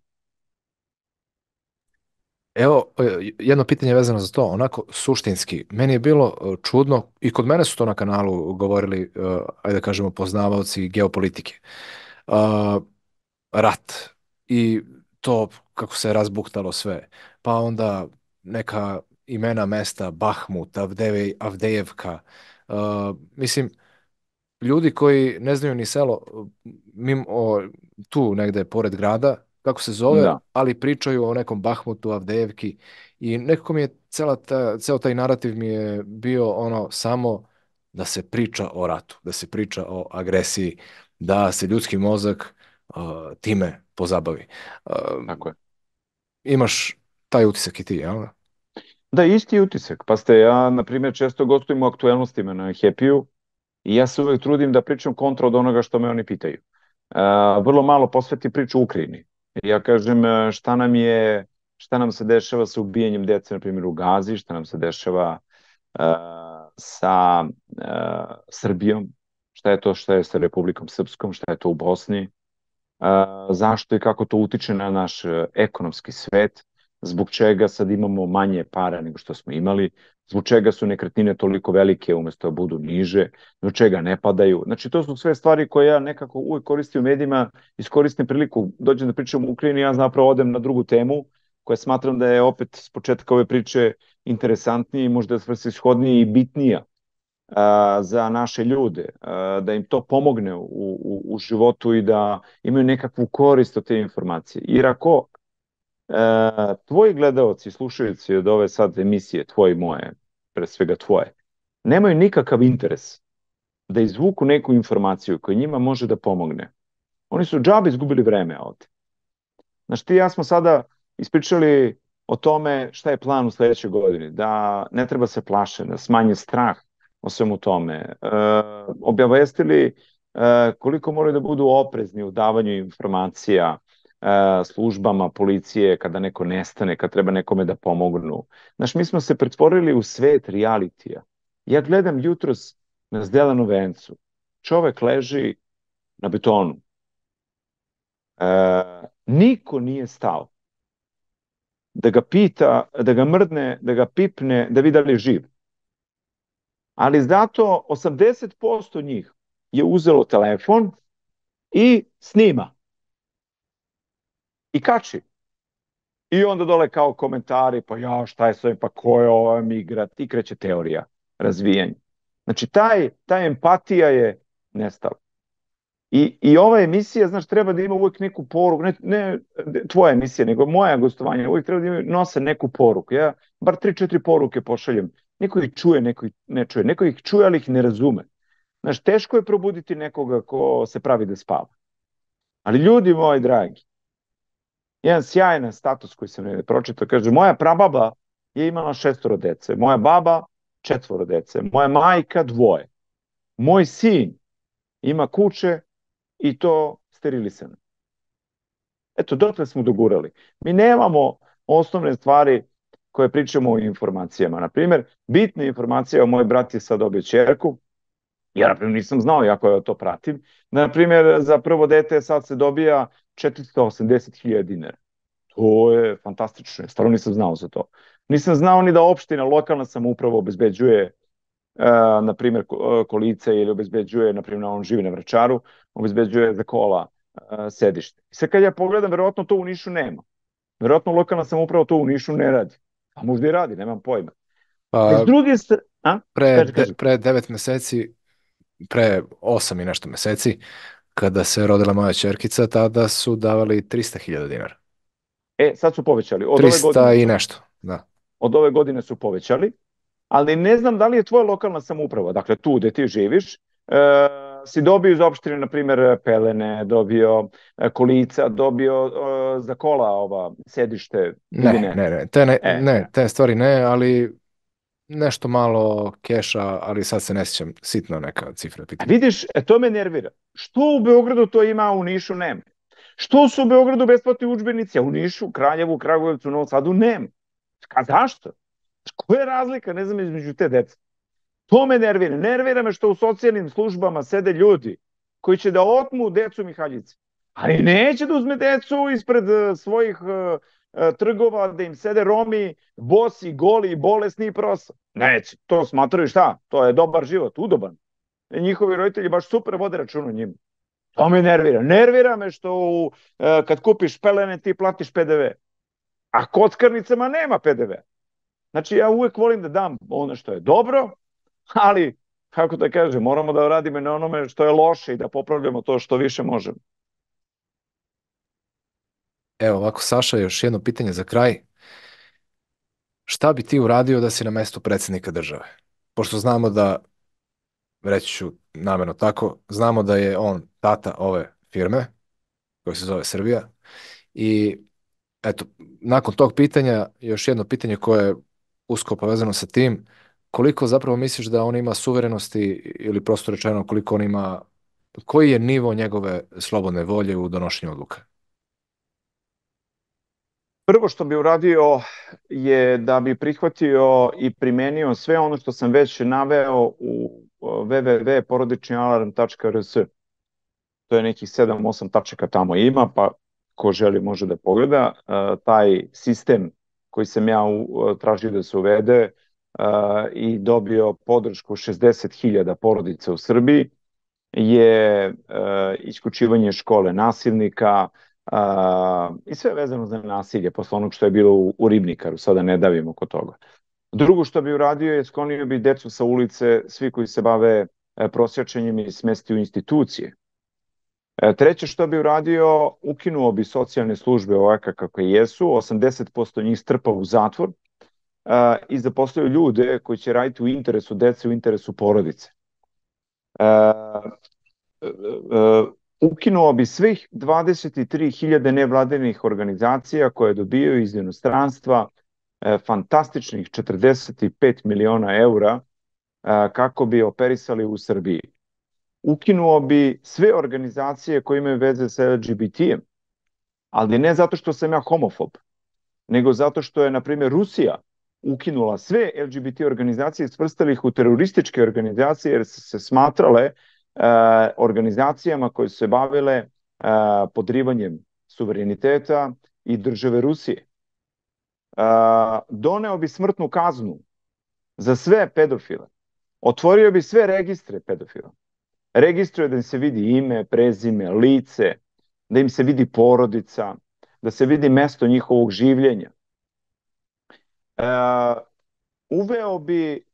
Evo, jedno pitanje vezano za to, onako suštinski. Meni je bilo čudno, i kod mene su to na kanalu govorili, ajde da kažemo, poznavaoci geopolitike. Uh, rat i to kako se razbuktalo sve. Pa onda neka imena mesta, Bahmut, Avdej, Avdejevka. Uh, mislim, ljudi koji ne znaju ni selo mimo, tu negde pored grada, kako se zove, Da. ali pričaju o nekom Bahmutu, Avdejevki i nekako mi je cela ta, ceo taj narativ mi je bio ono samo da se priča o ratu, da se priča o agresiji, da se ljudski mozak uh, time pozabavi. Uh, Tako je. Imaš taj utisak i ti, jel? Da, isti utisak. Pa ste, ja, na primjer, često gostujem u aktuelnostima na Happy-u i ja se uvek trudim da pričam kontra od onoga što me oni pitaju. Uh, vrlo malo posveti priču u Ukrajini. Ja kažem šta nam je, šta nam se dešava sa ubijanjem dece, na primjer, u Gazi, šta nam se dešava uh, sa uh, Srbijom, šta je to šta je sa Republikom Srpskom, šta je to u Bosni, zašto i kako to utiče na naš ekonomski svet, zbog čega sad imamo manje para nego što smo imali, zbog čega su nekretnine toliko velike umesto da budu niže, zbog čega ne padaju. Znači, to su sve stvari koje ja nekako uvijek koristim u medijima, iskoristim priliku, dođem da pričam u Ukrajini, ja zapravo odem na drugu temu, koja smatram da je opet s početka ove priče interesantnija i možda svrsishodnija i bitnija za naše ljude, da im to pomogne u, u, u životu i da imaju nekakvu korist od te informacije. Jer ako e, tvoji gledaoci, slušajući od ove sad emisije, tvoje i moje, pre svega tvoje, nemaju nikakav interes da izvuku neku informaciju koja njima može da pomogne, oni su džabe izgubili vreme ovde. Znaš, ti i ja smo sada ispričali o tome šta je plan u sledećoj godini, da ne treba se plaše, da smanje strah o svemu tome. E, objavestili e, koliko moraju da budu oprezni u davanju informacija e, službama, policije, kada neko nestane, kad treba nekome da pomognu. Znaš, mi smo se pretvorili u svet realitija. Ja gledam jutros na Zdelanu vencu. Čovek leži na betonu. E, niko nije stao da ga pita, da ga mrdne, da ga pipne, da vidi da li je živ. Ali zato osamdeset posto njih je uzelo telefon i snima. I kači. I onda dole kao komentari, pa ja šta je s ovim, pa ko je ova migrat, i kreće teorija razvijanja. Znači, taj, ta empatija je nestala. I, I ova emisija, znaš, treba da ima uvijek neku poruku, ne, ne tvoja emisija, nego moja gostovanja, uvijek treba da ima, nose neku poruku. Ja bar tri četiri poruke pošaljem. Neko ih čuje, neko ih ne čuje. Neko ih čuje, ali ih ne razume. Znaš, teško je probuditi nekoga ko se pravi da spava. Ali ljudi moji dragi, jedan sjajan status koji sam ne pročitao, kaže, moja prababa je imala šestoro dece, moja baba četvoro dece, moja majka dvoje, moj sin ima kuće i to sterilisane. Eto, dotle smo dogurali. Mi nemamo osnovne stvari koje pričamo o informacijama. Naprimjer, bitna informacija, moj brat je sad dobio ćerku, ja naprimjer nisam znao, jako ja to pratim. Naprimjer, za prvo dete sad se dobija četiristo osamdeset hiljada dinara. To je fantastično, stvarno nisam znao za to. Nisam znao ni da opština, lokalna samouprava obezbeđuje, uh, na primjer, kolice ili obezbeđuje, na primjer, on živi na Vračaru, obezbeđuje za kola uh, sedište. I sad kad ja pogledam, verovatno to u Nišu nema. Verovatno lokalna samouprava to u Nišu ne radi. A možda i radi, nemam pojma. Pa, S druge strane... pre, Kaži, kaži. de, pre devet meseci, pre osam i nešto meseci, kada se rodila moja ćerkica, tada su davali trista hiljada dinara. E, sad su povećali. Od ove trista godine i su, nešto, da. Od ove godine su povećali, ali ne znam da li je tvoja lokalna samouprava, dakle tu gde ti živiš, e, si dobio iz opštine, na primjer, pelene, dobio e, kolica, dobio e, za kola ova sedište. Ne, ne, ne, ne, te, ne, e, ne, te stvari ne, ali nešto malo keša, ali sad se ne sjećam, sitno neka cifra. A vidiš, e, to me nervira. Što u Beogradu to ima, a u Nišu nema? Što su u Beogradu besplatni udžbenici, a u Nišu, Kraljevu, Kragujevcu, Novom Sadu nema? A zašto? Koja je razlika, ne znam, između te dece? To me nervira. Nervira me što u socijalnim službama sede ljudi koji će da otmu decu Mihaljice. Ali neće da uzme decu ispred svojih uh, trgova, da im sede Romi, bosi, goli, bolesni i prosa. Neće. To smatraju šta? To je dobar život, udoban. I njihovi roditelji baš super vode račun o njima. To me nervira. Nervira me što u, uh, kad kupiš pelene ti platiš P D V. A kockarnicama nema P D V. Znači ja uvek volim da dam ono što je dobro, ali, kako da kažem, moramo da radimo na onome što je loše i da popravljamo to što više možemo. Evo ovako, Saša, još jedno pitanje za kraj. Šta bi ti uradio da si na mestu predsjednika države? Pošto znamo da, reći ću namjerno tako, znamo da je on tata ove firme, koja se zove Srbija. I eto, nakon tog pitanja, još jedno pitanje koje je usko povezano sa tim, koliko zapravo misliš da on ima suverenosti ili prosto rečeno koliko on ima, koji je nivo njegove slobodne volje u donošenju odluka? Prvo što bi uradio je da bi prihvatio i primenio sve ono što sam već naveo u w w w tačka porodični alarm tačka r s. To je nekih sedam osam tačaka tamo ima, pa ko želi može da pogleda. Uh, taj sistem koji sam ja u, tražio da se uvede uh, i dobio podršku šezdeset hiljada porodica u Srbiji je uh, isključivanje škole nasilnika uh, i sve vezano za nasilje, posle onog što je bilo u, u Ribnikaru, sada ne davimo oko toga. Drugo što bi uradio je sklonio bi decu sa ulice, svi koji se bave uh, prosjačenjem i smesti u institucije. Treće što bi uradio, ukinuo bi socijalne službe ovakve kakve jesu, osamdeset posto njih strpao u zatvor uh, i zaposlio ljude koji će raditi u interesu dece, u interesu porodice. Uh, uh, ukinuo bi svih dvadeset tri hiljade nevladinih organizacija koje dobijaju iz inostranstva uh, fantastičnih četrdeset pet miliona eura uh, kako bi operisali u Srbiji. Ukinuo bi sve organizacije koje imaju veze sa L G B T-em, ali ne zato što sam ja homofob, nego zato što je, na primjer, Rusija ukinula sve L G B T organizacije i svrstala ih u terorističke organizacije jer su se smatrale uh, organizacijama koje su se bavile uh, podrivanjem suvereniteta i države Rusije. Uh, doneo bi smrtnu kaznu za sve pedofile. Otvorio bi sve registre pedofila. Registruje da im se vidi ime, prezime, lice, da im se vidi porodica, da se vidi mesto njihovog življenja. E, uveo bi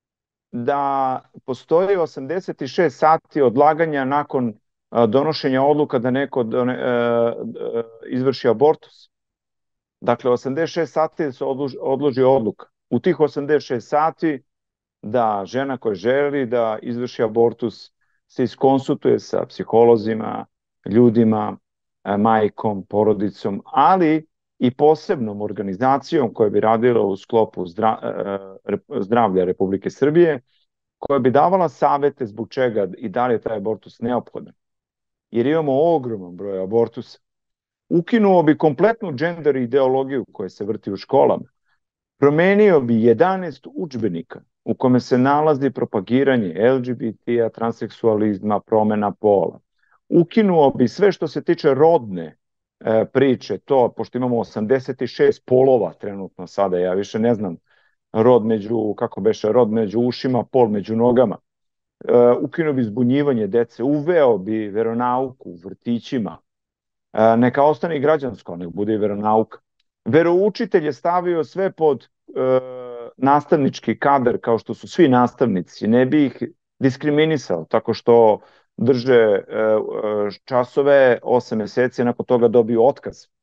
da postoji osamdeset šest sati odlaganja nakon donošenja odluka da neko done, e, izvrši abortus. Dakle, osamdeset šest sati se odloži, odloži odluka. U tih osamdeset šest sati da žena koja želi da izvrši abortus se iskonsultuje sa psiholozima, ljudima, majkom, porodicom, ali i posebnom organizacijom koja bi radila u sklopu zdravlja Republike Srbije, koja bi davala savete zbog čega i da li je taj abortus neophodan. Jer imamo ogroman broj abortusa. Ukinuo bi kompletnu gender ideologiju koja se vrti u školama. Promenio bi jedanaest udžbenika u kome se nalazi propagiranje L G B T-a, transseksualizma, promena pola. Ukinuo bi sve što se tiče rodne e, priče, to, pošto imamo osamdeset šest polova trenutno sada, ja više ne znam rod među, kako beše, rod među ušima, pol među nogama. E, ukinuo bi zbunjivanje dece, uveo bi veronauku u vrtićima, e, neka ostane i građansko, nek bude i veronauka. Veroučitelj je stavio sve pod e, nastavnički kadar kao što su svi nastavnici, ne bi ih diskriminisao tako što drže e, časove osam meseci, nakon toga dobiju otkaz. E,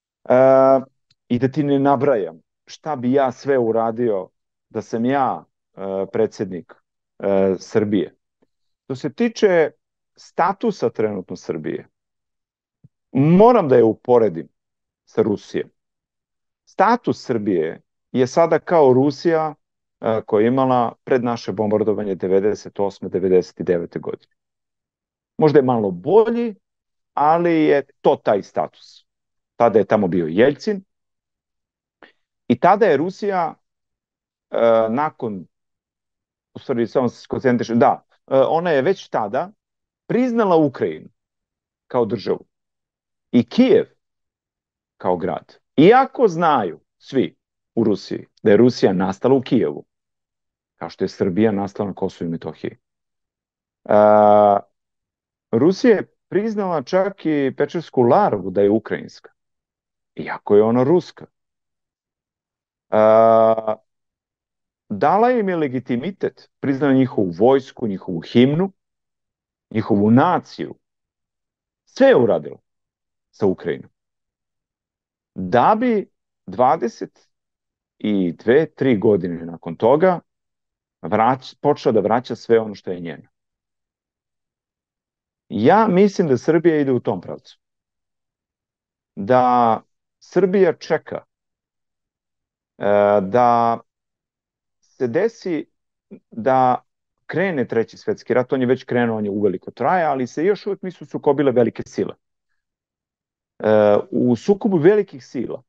I da ti ne nabrajam šta bi ja sve uradio da sam ja e, predsjednik e, Srbije. Što se tiče statusa trenutno Srbije, moram da je uporedim sa Rusijom. Status Srbije je sada kao Rusija uh, koja je imala pred naše bombardovanje devedeset osme devedeset devete godine. Možda je malo bolji, ali je to taj status. Tada je tamo bio Jeljcin i tada je Rusija uh, nakon, u stvari samo se skoncentrišem, da, uh, ona je već tada priznala Ukrajinu kao državu i Kijev kao grad. Iako znaju svi u Rusiji da je Rusija nastala u Kijevu, kao što je Srbija nastala na Kosovu i Metohiji. Uh, Rusija je priznala čak i Pečersku larvu da je ukrajinska, iako je ona ruska. Uh, dala im je legitimitet, priznala njihovu vojsku, njihovu himnu, njihovu naciju. Sve je uradila sa Ukrajinom. Da bi dvadeset dve, tri godine nakon toga vrać, počela da vraća sve ono što je njeno. Ja mislim da Srbija ide u tom pravcu. Da Srbija čeka da se desi da krene treći svetski rat, on je već krenuo, on je uveliko traje, ali se još uvijek nisu sukobile velike sile. U sukobu velikih sila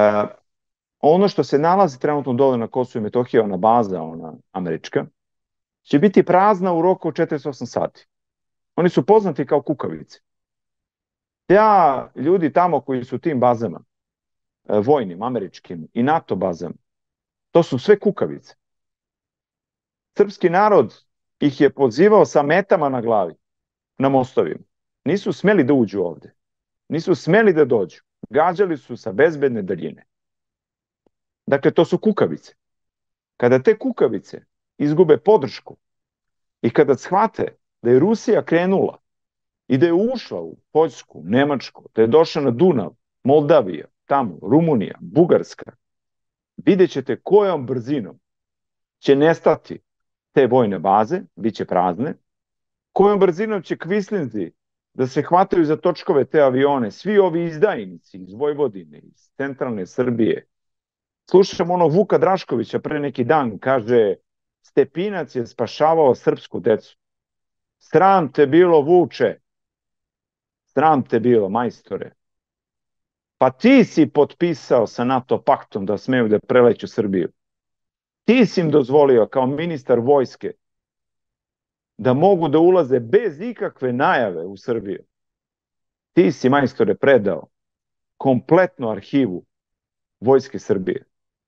ono što se nalazi trenutno dole na Kosovu i Metohiji, ona baza, ona američka, će biti prazna u roku od četrdeset osam sati. Oni su poznati kao kukavice. Ja, ljudi tamo koji su u tim bazama, vojnim, američkim i NATO bazama, to su sve kukavice. Srpski narod ih je pozivao sa metama na glavi, na mostovima. Nisu smeli da uđu ovde. Nisu smeli da dođu. Gađali su sa bezbedne daljine. Dakle, to su kukavice. Kada te kukavice izgube podršku i kada shvate da je Rusija krenula i da je ušla u Poljsku, Nemačku, da je došla na Dunav, Moldavija, tamo, Rumunija, Bugarska, vidjet ćete kojom brzinom će nestati te vojne baze, bit će prazne, kojom brzinom će kvislinzi da se hvataju za točkove te avione, svi ovi izdajnici iz Vojvodine, iz centralne Srbije. Slušam onog Vuka Draškovića pre neki dan, kaže, Stepinac je spašavao srpsku decu. Sram te bilo, Vuče. Sram te bilo, majstore. Pa ti si potpisao sa NATO paktom da smeju da preleću Srbiju. Ti si im dozvolio kao ministar vojske da mogu da ulaze bez ikakve najave u Srbiju. Ti si, majstore, predao kompletnu arhivu Vojske Srbije.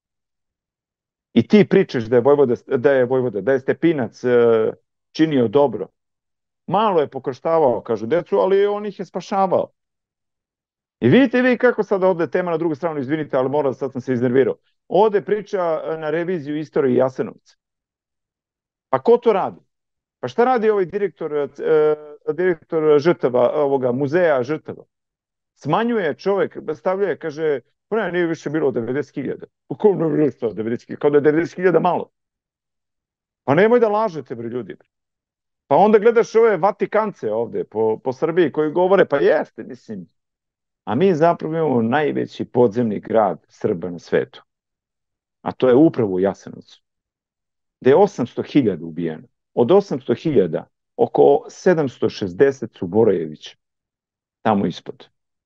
I ti pričaš da je Vojvoda, da je, Vojvoda, da je Stepinac e, činio dobro. Malo je pokrštavao, kažu decu, ali on ih je spašavao. I vidite vi kako sad ovde tema na drugu stranu, izvinite, ali moram, sad sam se iznervirao. Ovde priča na reviziju istorije Jasenovca. Pa ko to radi? Pa šta radi ovaj direktor, e, direktor žrtava, ovoga muzeja žrtava? Smanjuje čovek, stavljuje, kaže, pa ne, nije više bilo devedeset hiljada. U kom ne bilo što devedeset hiljada? Kao da je devedeset hiljada malo. Pa nemoj da lažete, bre, ljudi. Pa onda gledaš ove Vatikance ovde po, po Srbiji koji govore, pa jeste, mislim, a mi zapravo imamo najveći podzemni grad Srba na svetu. A to je upravo u Jasenovcu. Gde je osamsto hiljada ubijeno. Od osamsto hiljada, oko sedamsto šezdeset su Borojevića. Tamo ispod.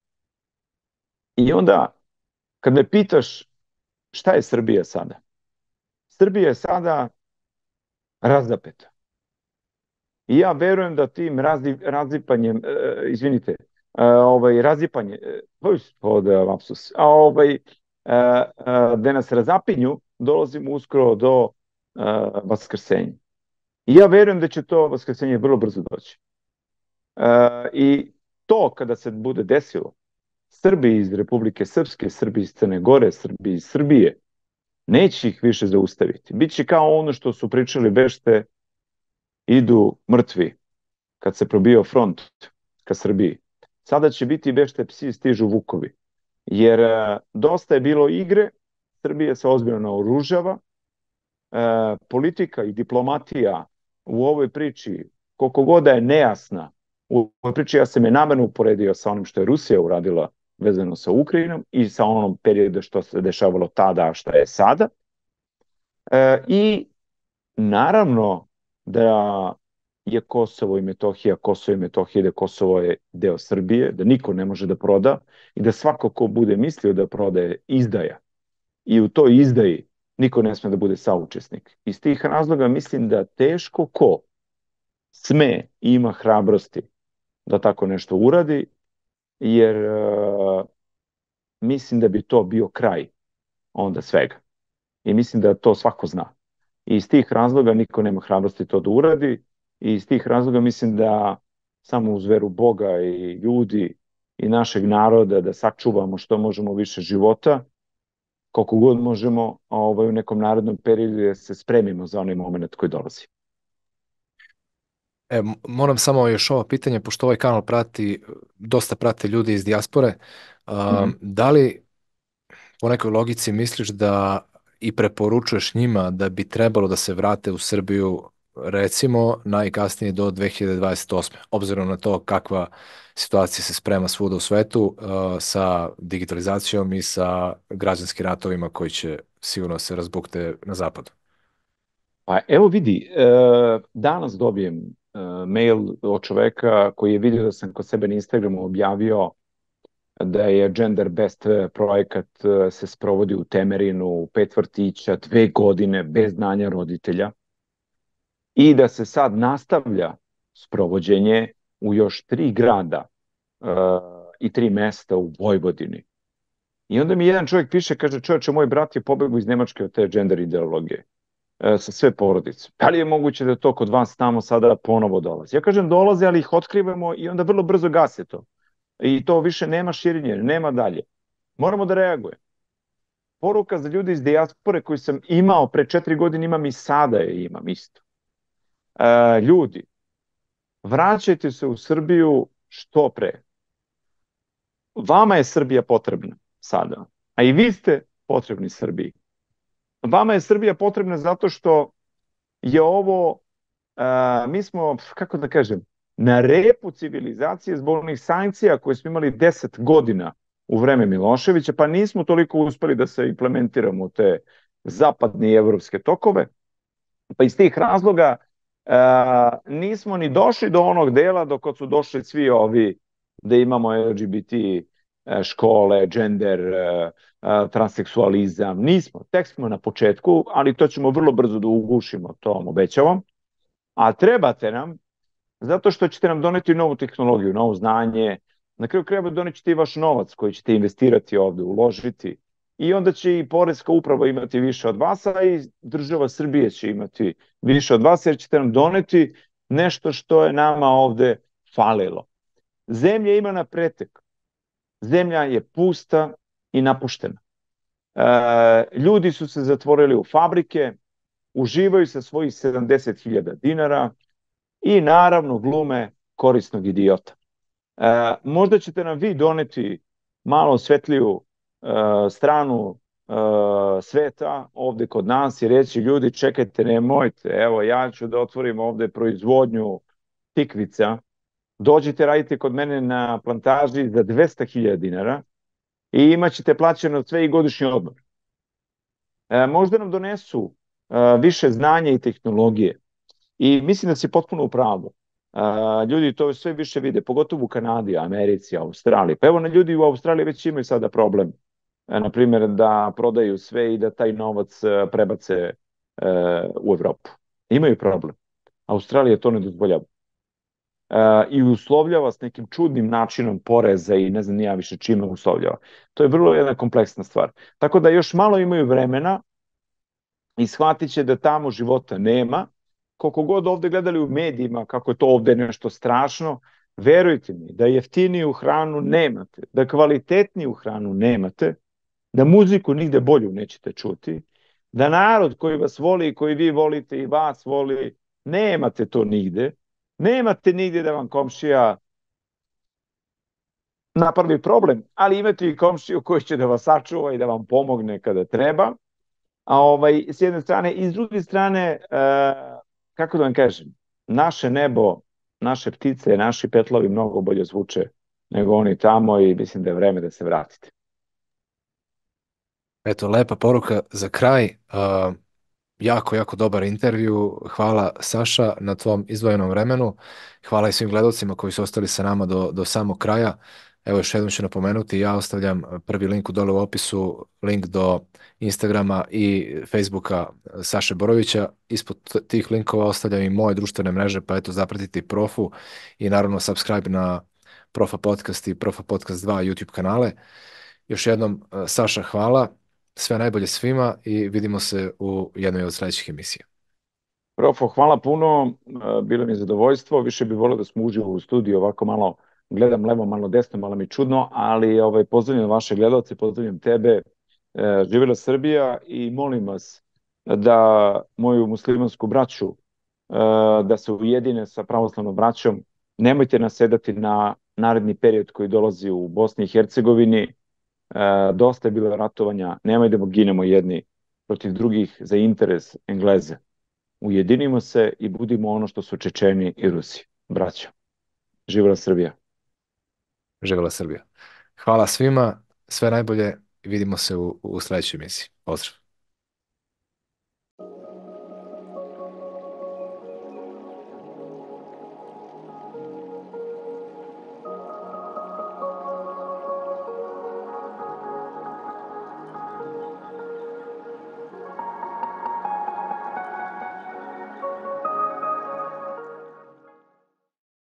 I onda, kad me pitaš šta je Srbija sada? Srbija je sada razapeta. I ja verujem da tim razdi, razipanjem, e, izvinite, e, ovaj, razipanje, e, od lapsus, a ovaj, e, e, da nas razapinju, dolazimo uskoro do e, vaskrsenja. I ja verujem da će to vaskrsenje vrlo brzo doći. E, I to kada se bude desilo, Srbi iz Republike Srpske, Srbi iz Crne Gore, Srbi iz Srbije, neće ih više zaustaviti. Biće kao ono što su pričali bešte, idu mrtvi kad se probio front ka Srbiji. Sada će biti bešte psi stižu vukovi. Jer e, dosta je bilo igre, Srbija se ozbiljno naoružava, e, politika i diplomatija u ovoj priči, koliko god da je nejasna, u ovoj priči ja sam je namerno uporedio sa onim što je Rusija uradila vezano sa Ukrajinom i sa onom periodu što se dešavalo tada, a šta je sada. E, I naravno da je Kosovo i Metohija, Kosovo i Metohija, da Kosovo je deo Srbije, da niko ne može da proda i da svako ko bude mislio da prodaje izdaja i u toj izdaji niko ne sme da bude saučesnik. Iz tih razloga mislim da teško ko sme i ima hrabrosti da tako nešto uradi, jer uh, mislim da bi to bio kraj onda svega. I mislim da to svako zna. I iz tih razloga niko nema hrabrosti to da uradi i iz tih razloga mislim da samo uz veru Boga i ljudi i našeg naroda da sačuvamo što možemo više života, koliko god možemo ovaj, u nekom narednom periodu da se spremimo za onaj moment koji dolazi. E, moram samo još ovo pitanje, pošto ovaj kanal prati, dosta prate ljudi iz dijaspore, uh, mm-hmm. da li po nekoj logici misliš da i preporučuješ njima da bi trebalo da se vrate u Srbiju recimo najkasnije do dve hiljade dvadeset osme. Obzirom na to kakva situacija se sprema svuda u svetu uh, sa digitalizacijom i sa građanskim ratovima koji će sigurno se razbukte na zapadu? Pa evo vidi, danas dobijem mail od čoveka koji je vidio da sam kod sebe na Instagramu objavio da je Gender Best projekat se sprovodi u Temerinu, u pet vrtića, dve godine bez znanja roditelja. i da se sad nastavlja sprovođenje u još tri grada uh, i tri mesta u Vojvodini. I onda mi jedan čovjek piše, kaže, čovječe, moj brat je pobegao iz Nemačke od te gender ideologije uh, sa sve porodice. Da li je moguće da to kod vas tamo sada ponovo dolazi? Ja kažem, dolaze, ali ih otkrivamo i onda vrlo brzo gase to. I to više nema širenje, nema dalje. Moramo da reagujemo. Poruka za ljudi iz dijaspore koju sam imao pre četiri godine, imam i sada je imam isto. E, ljudi, vraćajte se u Srbiju što pre. Vama je Srbija potrebna sada, a i vi ste potrebni Srbiji. Vama je Srbija potrebna zato što je ovo, e, mi smo, kako da kažem, na repu civilizacije zbog onih sankcija koje smo imali deset godina u vreme Miloševića, pa nismo toliko uspeli da se implementiramo u te zapadne i evropske tokove. Pa iz tih razloga e, nismo ni došli do onog dela dok su došli svi ovi da imamo L G B T škole, gender, e, transseksualizam. Nismo, tek smo na početku, ali to ćemo vrlo brzo da ugušimo, to vam obećavam. A trebate nam, zato što ćete nam doneti novu tehnologiju, novo znanje, na kraju krajeva donećete i vaš novac koji ćete investirati ovde, uložiti, i onda će i poreska uprava imati više od vas, a i država Srbije će imati više od vas, jer ćete nam doneti nešto što je nama ovde falilo. Zemlja ima na pretek. Zemlja je pusta i napuštena. E, ljudi su se zatvorili u fabrike, uživaju sa svojih sedamdeset hiljada dinara i naravno glume korisnog idiota. E, možda ćete nam vi doneti malo svetliju e, stranu e, sveta ovde kod nas i reći, ljudi, čekajte, nemojte, evo ja ću da otvorim ovde proizvodnju tikvica, dođite, radite kod mene na plantaži za dvesta hiljada dinara i imat ćete plaćeno sve i godišnji odmor. E, možda nam donesu e, više znanja i tehnologije i mislim da si potpuno u pravu. Uh, ljudi to sve više vide, pogotovo u Kanadi, Americi, Australiji. Pa evo, na ljudi u Australiji već imaju sada problem, e, na primjer, da prodaju sve i da taj novac e, prebace e, u Evropu. Imaju problem. Australija to ne dozvoljava. E, I uslovljava s nekim čudnim načinom poreza i ne znam nija više čime uslovljava. To je vrlo jedna kompleksna stvar. Tako da još malo imaju vremena i shvatit će da tamo života nema. Koliko god ovde gledali u medijima kako je to ovde nešto strašno, verujte mi da jeftiniju hranu nemate, da kvalitetniju hranu nemate, da muziku nigde bolju nećete čuti, da narod koji vas voli i koji vi volite i vas voli, nemate to nigde, nemate nigde da vam komšija napravi problem, ali imate i komšiju koji će da vas sačuva i da vam pomogne kada treba, a ovaj, s jedne strane, i s druge strane, uh, kako da vam kažem, naše nebo, naše ptice, naši petlovi mnogo bolje zvuče nego oni tamo i mislim da je vreme da se vratite. Eto, lepa poruka za kraj. Uh, jako, jako dobar intervju. Hvala, Saša, na tvom izdvojenom vremenu. Hvala i svim gledalcima koji su ostali sa nama do, do samog kraja. Evo, još jednom ću napomenuti, ja ostavljam prvi link u dole u opisu, link do Instagrama i Facebooka Saše Borovića. Ispod tih linkova ostavljam i moje društvene mreže, pa eto, zapratite i Profu i naravno subscribe na Profa Podcast i Profa Podcast dva YouTube kanale. Još jednom, Saša, hvala. Sve najbolje svima i vidimo se u jednoj od sledećih emisija. Profo, hvala puno, bilo mi je zadovoljstvo, više bih volio da smo uživo u studiju, ovako malo gledam levo, malo desno, malo mi čudno, ali ovaj, pozdravljam vaše gledalce, pozdravljam tebe, e, živjela Srbija i molim vas da moju muslimansku braću, e, da se ujedine sa pravoslavnom braćom, nemojte nasedati na naredni period koji dolazi u Bosni i Hercegovini, e, dosta je bilo ratovanja, nemoj da ginemo jedni protiv drugih za interes Engleze. Ujedinimo se i budimo ono što su Čečeni i Rusi. Braćo, živjela Srbija. Živjela Srbija. Hvala svima, sve najbolje i vidimo se u, u sledećoj emisiji. Pozdrav.